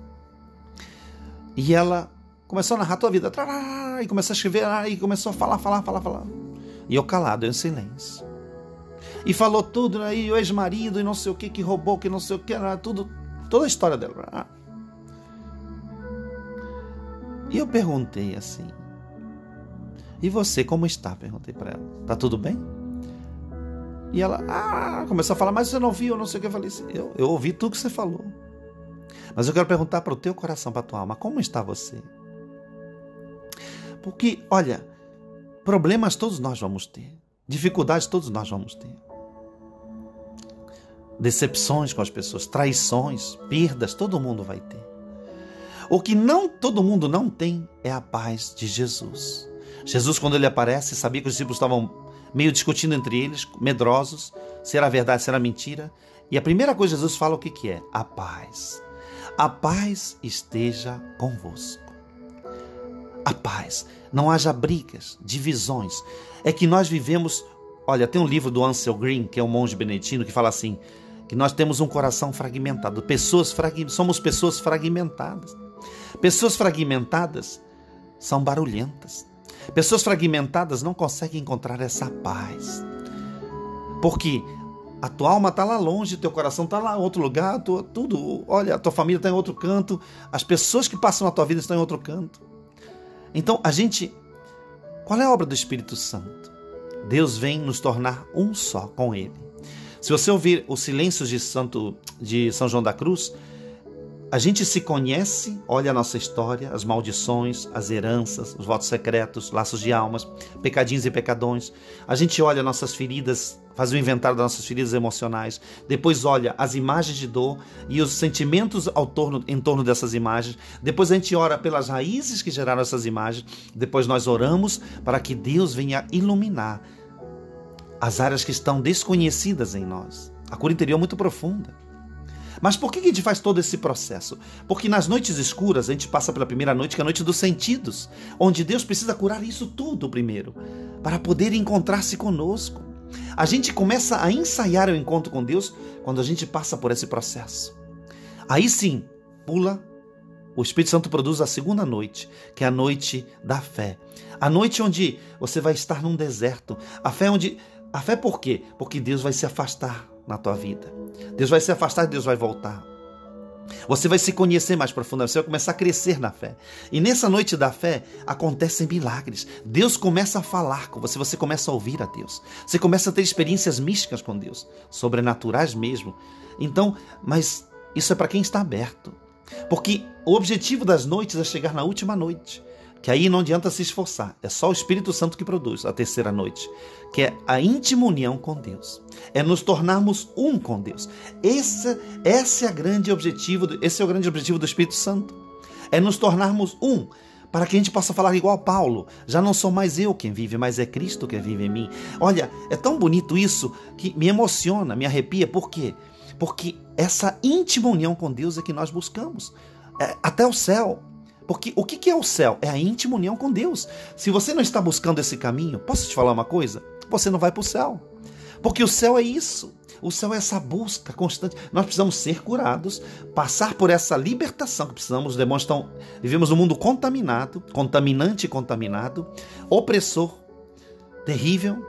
e ela começou a narrar a tua vida, e começou a escrever, e começou a falar. E eu calado, eu em silêncio. E falou tudo, aí o ex-marido, e não sei o que roubou, que não sei o que, tudo, toda a história dela. E eu perguntei assim, e você, como está? Perguntei para ela, tá tudo bem? E ela começou a falar, mas você não viu, não sei o que. Eu falei assim, eu ouvi tudo que você falou. Mas eu quero perguntar para o teu coração, para a tua alma, como está você? Porque, olha, problemas todos nós vamos ter. Dificuldades todos nós vamos ter. Decepções com as pessoas, traições, perdas, todo mundo vai ter. O que todo mundo não tem é a paz de Jesus. Jesus, quando ele aparece, sabia que os discípulos estavam meio discutindo entre eles, medrosos, se era verdade, se era mentira. E a primeira coisa que Jesus fala o que é? A paz. A paz esteja convosco. A paz. Não haja brigas, divisões. É que nós vivemos... Olha, tem um livro do Ansel Green, que é um monge beneditino, que fala assim, que nós temos um coração fragmentado. Somos pessoas fragmentadas. Pessoas fragmentadas são barulhentas. Pessoas fragmentadas não conseguem encontrar essa paz. Porque a tua alma está lá longe, teu coração está lá em outro lugar, olha, a tua família está em outro canto, as pessoas que passam na tua vida estão em outro canto. Então, qual é a obra do Espírito Santo? Deus vem nos tornar um só com Ele. Se você ouvir os silêncios de São João da Cruz, a gente se conhece, olha a nossa história, as maldições, as heranças, os votos secretos, laços de almas, pecadinhos e pecadões. A gente olha nossas feridas, faz o inventário das nossas feridas emocionais. Depois olha as imagens de dor e os sentimentos em torno dessas imagens. Depois a gente ora pelas raízes que geraram essas imagens. Depois nós oramos para que Deus venha iluminar as áreas que estão desconhecidas em nós. A cura interior é muito profunda. Mas por que a gente faz todo esse processo? Porque nas noites escuras a gente passa pela primeira noite, que é a noite dos sentidos, onde Deus precisa curar isso tudo primeiro, para poder encontrar-se conosco. A gente começa a ensaiar o encontro com Deus quando a gente passa por esse processo. Aí sim, o Espírito Santo produz a segunda noite, que é a noite da fé. A noite onde você vai estar num deserto. A fé por quê? Porque Deus vai se afastar na tua vida. Deus vai se afastar e Deus vai voltar. Você vai se conhecer mais profundamente, você vai começar a crescer na fé. E nessa noite da fé acontecem milagres. Deus começa a falar com você, você começa a ouvir a Deus. Você começa a ter experiências místicas com Deus, sobrenaturais mesmo. Então, mas isso é para quem está aberto. Porque o objetivo das noites é chegar na última noite, que aí não adianta se esforçar, é só o Espírito Santo que produz a terceira noite, que é a íntima união com Deus, é nos tornarmos um com Deus. Esse é o grande objetivo do Espírito Santo, é nos tornarmos um, para que a gente possa falar igual a Paulo, já não sou mais eu quem vive, mas é Cristo que vive em mim. Olha, é tão bonito isso que me emociona, me arrepia. Por quê? Porque essa íntima união com Deus é que nós buscamos, até o céu. Porque o que é o céu? É a íntima união com Deus. Se você não está buscando esse caminho, posso te falar uma coisa? Você não vai para o céu. Porque o céu é isso. O céu é essa busca constante. Nós precisamos ser curados, passar por essa libertação que precisamos demonstrar. Vivemos num mundo contaminado, contaminante e contaminado, opressor, terrível.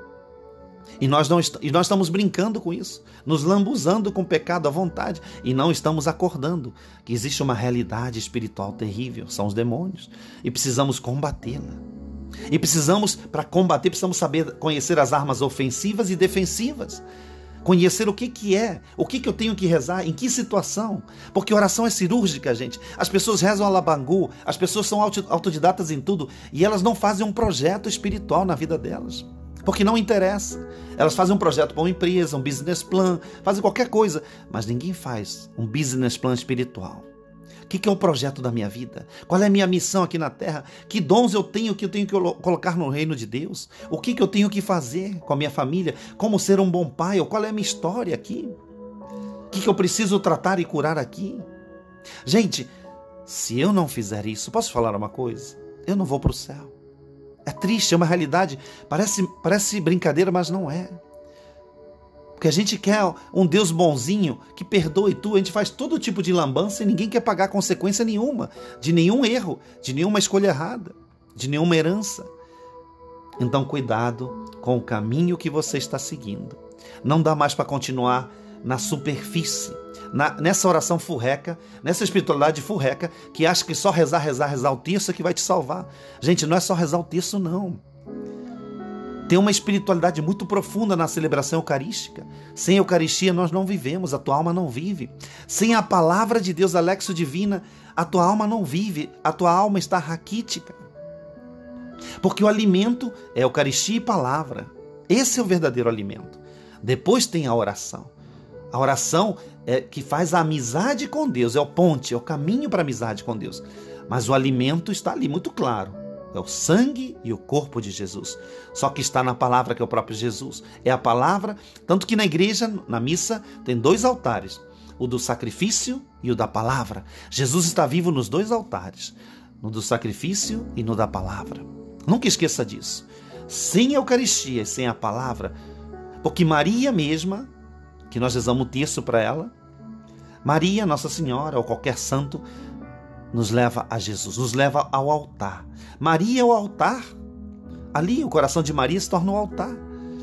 E nós estamos brincando com isso, nos lambuzando com o pecado à vontade e não estamos acordando que existe uma realidade espiritual terrível, são os demônios, e precisamos combatê-la. E para combater, precisamos saber conhecer as armas ofensivas e defensivas. Conhecer o que é, o que eu tenho que rezar, em que situação. Porque oração é cirúrgica, gente. As pessoas rezam a labangu, as pessoas são autodidatas em tudo e elas não fazem um projeto espiritual na vida delas. Porque não interessa. Elas fazem um projeto para uma empresa, um business plan, fazem qualquer coisa, mas ninguém faz um business plan espiritual. O que é o projeto da minha vida? Qual é a minha missão aqui na terra? Que dons eu tenho que colocar no reino de Deus? O que eu tenho que fazer com a minha família? Como ser um bom pai? Ou qual é a minha história aqui? O que eu preciso tratar e curar aqui? Gente, se eu não fizer isso, posso falar uma coisa? Eu não vou para o céu. É triste, é uma realidade. Parece brincadeira, mas não é. Porque a gente quer um Deus bonzinho que perdoe tudo. A gente faz todo tipo de lambança e ninguém quer pagar consequência nenhuma, de nenhum erro, de nenhuma escolha errada, de nenhuma herança. Então, cuidado com o caminho que você está seguindo. Não dá mais para continuar na superfície, nessa oração furreca, nessa espiritualidade furreca, que acha que só rezar o terço é que vai te salvar. Gente, não é só rezar o terço, não. Tem uma espiritualidade muito profunda na celebração eucarística. Sem Eucaristia nós não vivemos, a tua alma não vive. Sem a palavra de Deus, a Lexio Divina, a tua alma não vive, a tua alma está raquítica. Porque o alimento é Eucaristia e palavra. Esse é o verdadeiro alimento. Depois tem a oração. A oração é que faz a amizade com Deus, é o ponte, é o caminho para a amizade com Deus. Mas o alimento está ali, muito claro. É o sangue e o corpo de Jesus. Só que está na palavra, que é o próprio Jesus. É a palavra, tanto que na igreja, na missa, tem 2 altares. O do sacrifício e o da palavra. Jesus está vivo nos 2 altares. No do sacrifício e no da palavra. Nunca esqueça disso. Sem a Eucaristia e sem a palavra, porque Maria mesma, que nós rezamos o terço para ela, Maria, Nossa Senhora ou qualquer santo, nos leva a Jesus, nos leva ao altar. Maria é o altar. Ali o coração de Maria se torna o altar,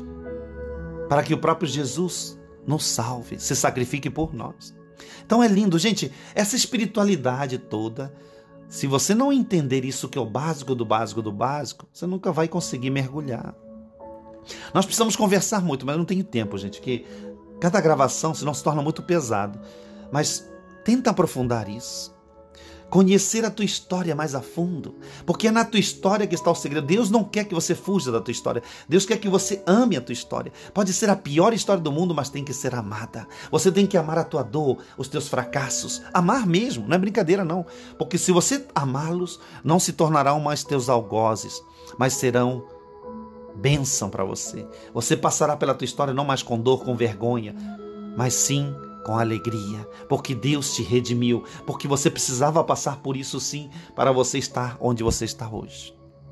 para que o próprio Jesus nos salve, se sacrifique por nós. Então é lindo, gente, essa espiritualidade toda. Se você não entender isso, que é o básico do básico do básico, você nunca vai conseguir mergulhar. Nós precisamos conversar muito, mas não tenho tempo, gente, que cada gravação senão se torna muito pesado. Mas tenta aprofundar isso. Conhecer a tua história mais a fundo, porque é na tua história que está o segredo. Deus não quer que você fuja da tua história. Deus quer que você ame a tua história. Pode ser a pior história do mundo, mas tem que ser amada. Você tem que amar a tua dor, os teus fracassos. Amar mesmo, não é brincadeira não. Porque se você amá-los, não se tornarão mais teus algozes, mas serão bênção para você. Você passará pela tua história não mais com dor, com vergonha, mas sim com alegria, porque Deus te redimiu, porque você precisava passar por isso sim, para você estar onde você está hoje.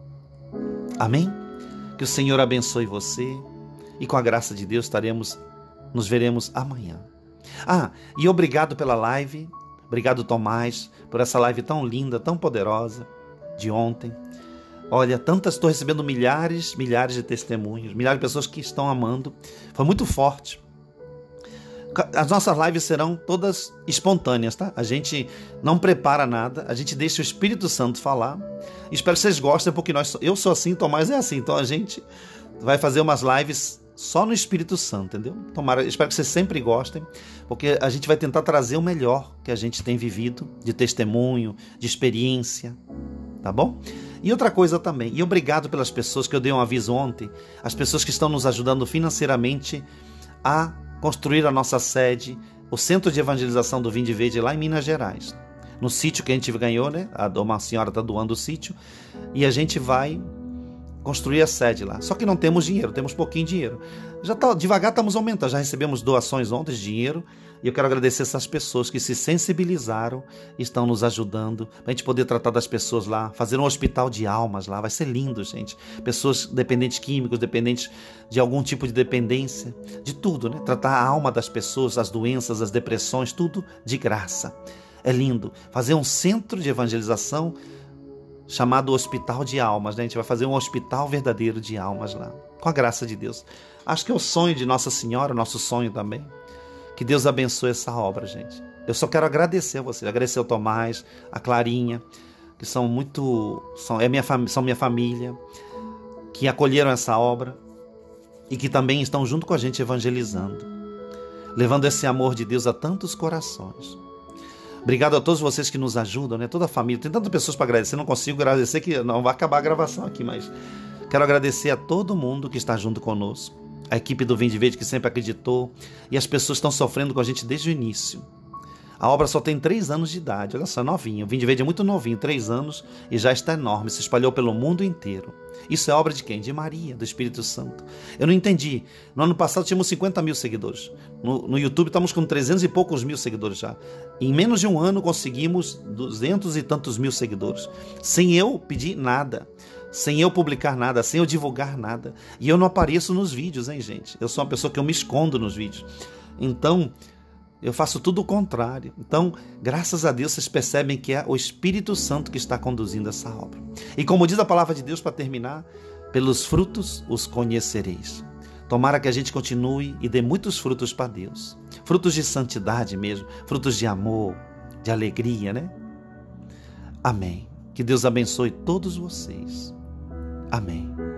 Amém? Que o Senhor abençoe você e com a graça de Deus nos veremos amanhã. E obrigado pela live, obrigado Tomás, por essa live tão linda, tão poderosa de ontem. Olha, estou recebendo milhares de testemunhos, milhares de pessoas que estão amando, foi muito forte. As nossas lives serão todas espontâneas, tá? A gente não prepara nada, a gente deixa o Espírito Santo falar. Espero que vocês gostem, porque eu sou assim, Tomás é assim. Então a gente vai fazer umas lives só no Espírito Santo, entendeu? Espero que vocês sempre gostem, porque a gente vai tentar trazer o melhor que a gente tem vivido, de testemunho, de experiência, tá bom? E outra coisa também, e obrigado pelas pessoas que eu dei um aviso ontem, as pessoas que estão nos ajudando financeiramente a construir a nossa sede, o Centro de Evangelização do Vinde Verde, lá em Minas Gerais. No sítio que a gente ganhou, né? Uma senhora está doando o sítio. E a gente vai construir a sede lá. Só que não temos dinheiro, temos pouquinho dinheiro. Devagar estamos aumentando, já recebemos doações ontem de dinheiro, e eu quero agradecer essas pessoas que se sensibilizaram e estão nos ajudando, para a gente poder tratar das pessoas lá, fazer um hospital de almas lá, vai ser lindo, gente. Pessoas dependentes químicos, dependentes de algum tipo de dependência, de tudo, né? Tratar a alma das pessoas, as doenças, as depressões, tudo de graça. É lindo. Fazer um centro de evangelização chamado Hospital de Almas, né? A gente vai fazer um hospital verdadeiro de almas lá, com a graça de Deus. Acho que é o sonho de Nossa Senhora, nosso sonho também. Que Deus abençoe essa obra, gente. Eu só quero agradecer a vocês, agradecer ao Tomás, a Clarinha, que são minha família, que acolheram essa obra e que também estão junto com a gente evangelizando, levando esse amor de Deus a tantos corações. Obrigado a todos vocês que nos ajudam, né? Toda a família. Tem tantas pessoas para agradecer, não consigo agradecer, que não vai acabar a gravação aqui, mas quero agradecer a todo mundo que está junto conosco. A equipe do Vinde Verde que sempre acreditou, e as pessoas estão sofrendo com a gente desde o início. A obra só tem 3 anos de idade, olha só, novinho. O Vinde Verde é muito novinho, 3 anos, e já está enorme, se espalhou pelo mundo inteiro. Isso é obra de quem? De Maria, do Espírito Santo. Eu não entendi. No ano passado tínhamos 50 mil seguidores. No YouTube estamos com 300 e poucos mil seguidores já. Em menos de um ano conseguimos 200 e tantos mil seguidores. Sem eu pedir nada. Sem eu publicar nada, sem eu divulgar nada. E eu não apareço nos vídeos, hein, gente? Eu sou uma pessoa que eu me escondo nos vídeos. Então, eu faço tudo o contrário. Então, graças a Deus, vocês percebem que é o Espírito Santo que está conduzindo essa obra. E como diz a palavra de Deus, para terminar, pelos frutos os conhecereis. Tomara que a gente continue e dê muitos frutos para Deus. Frutos de santidade mesmo, frutos de amor, de alegria, né? Amém. Que Deus abençoe todos vocês. Amém.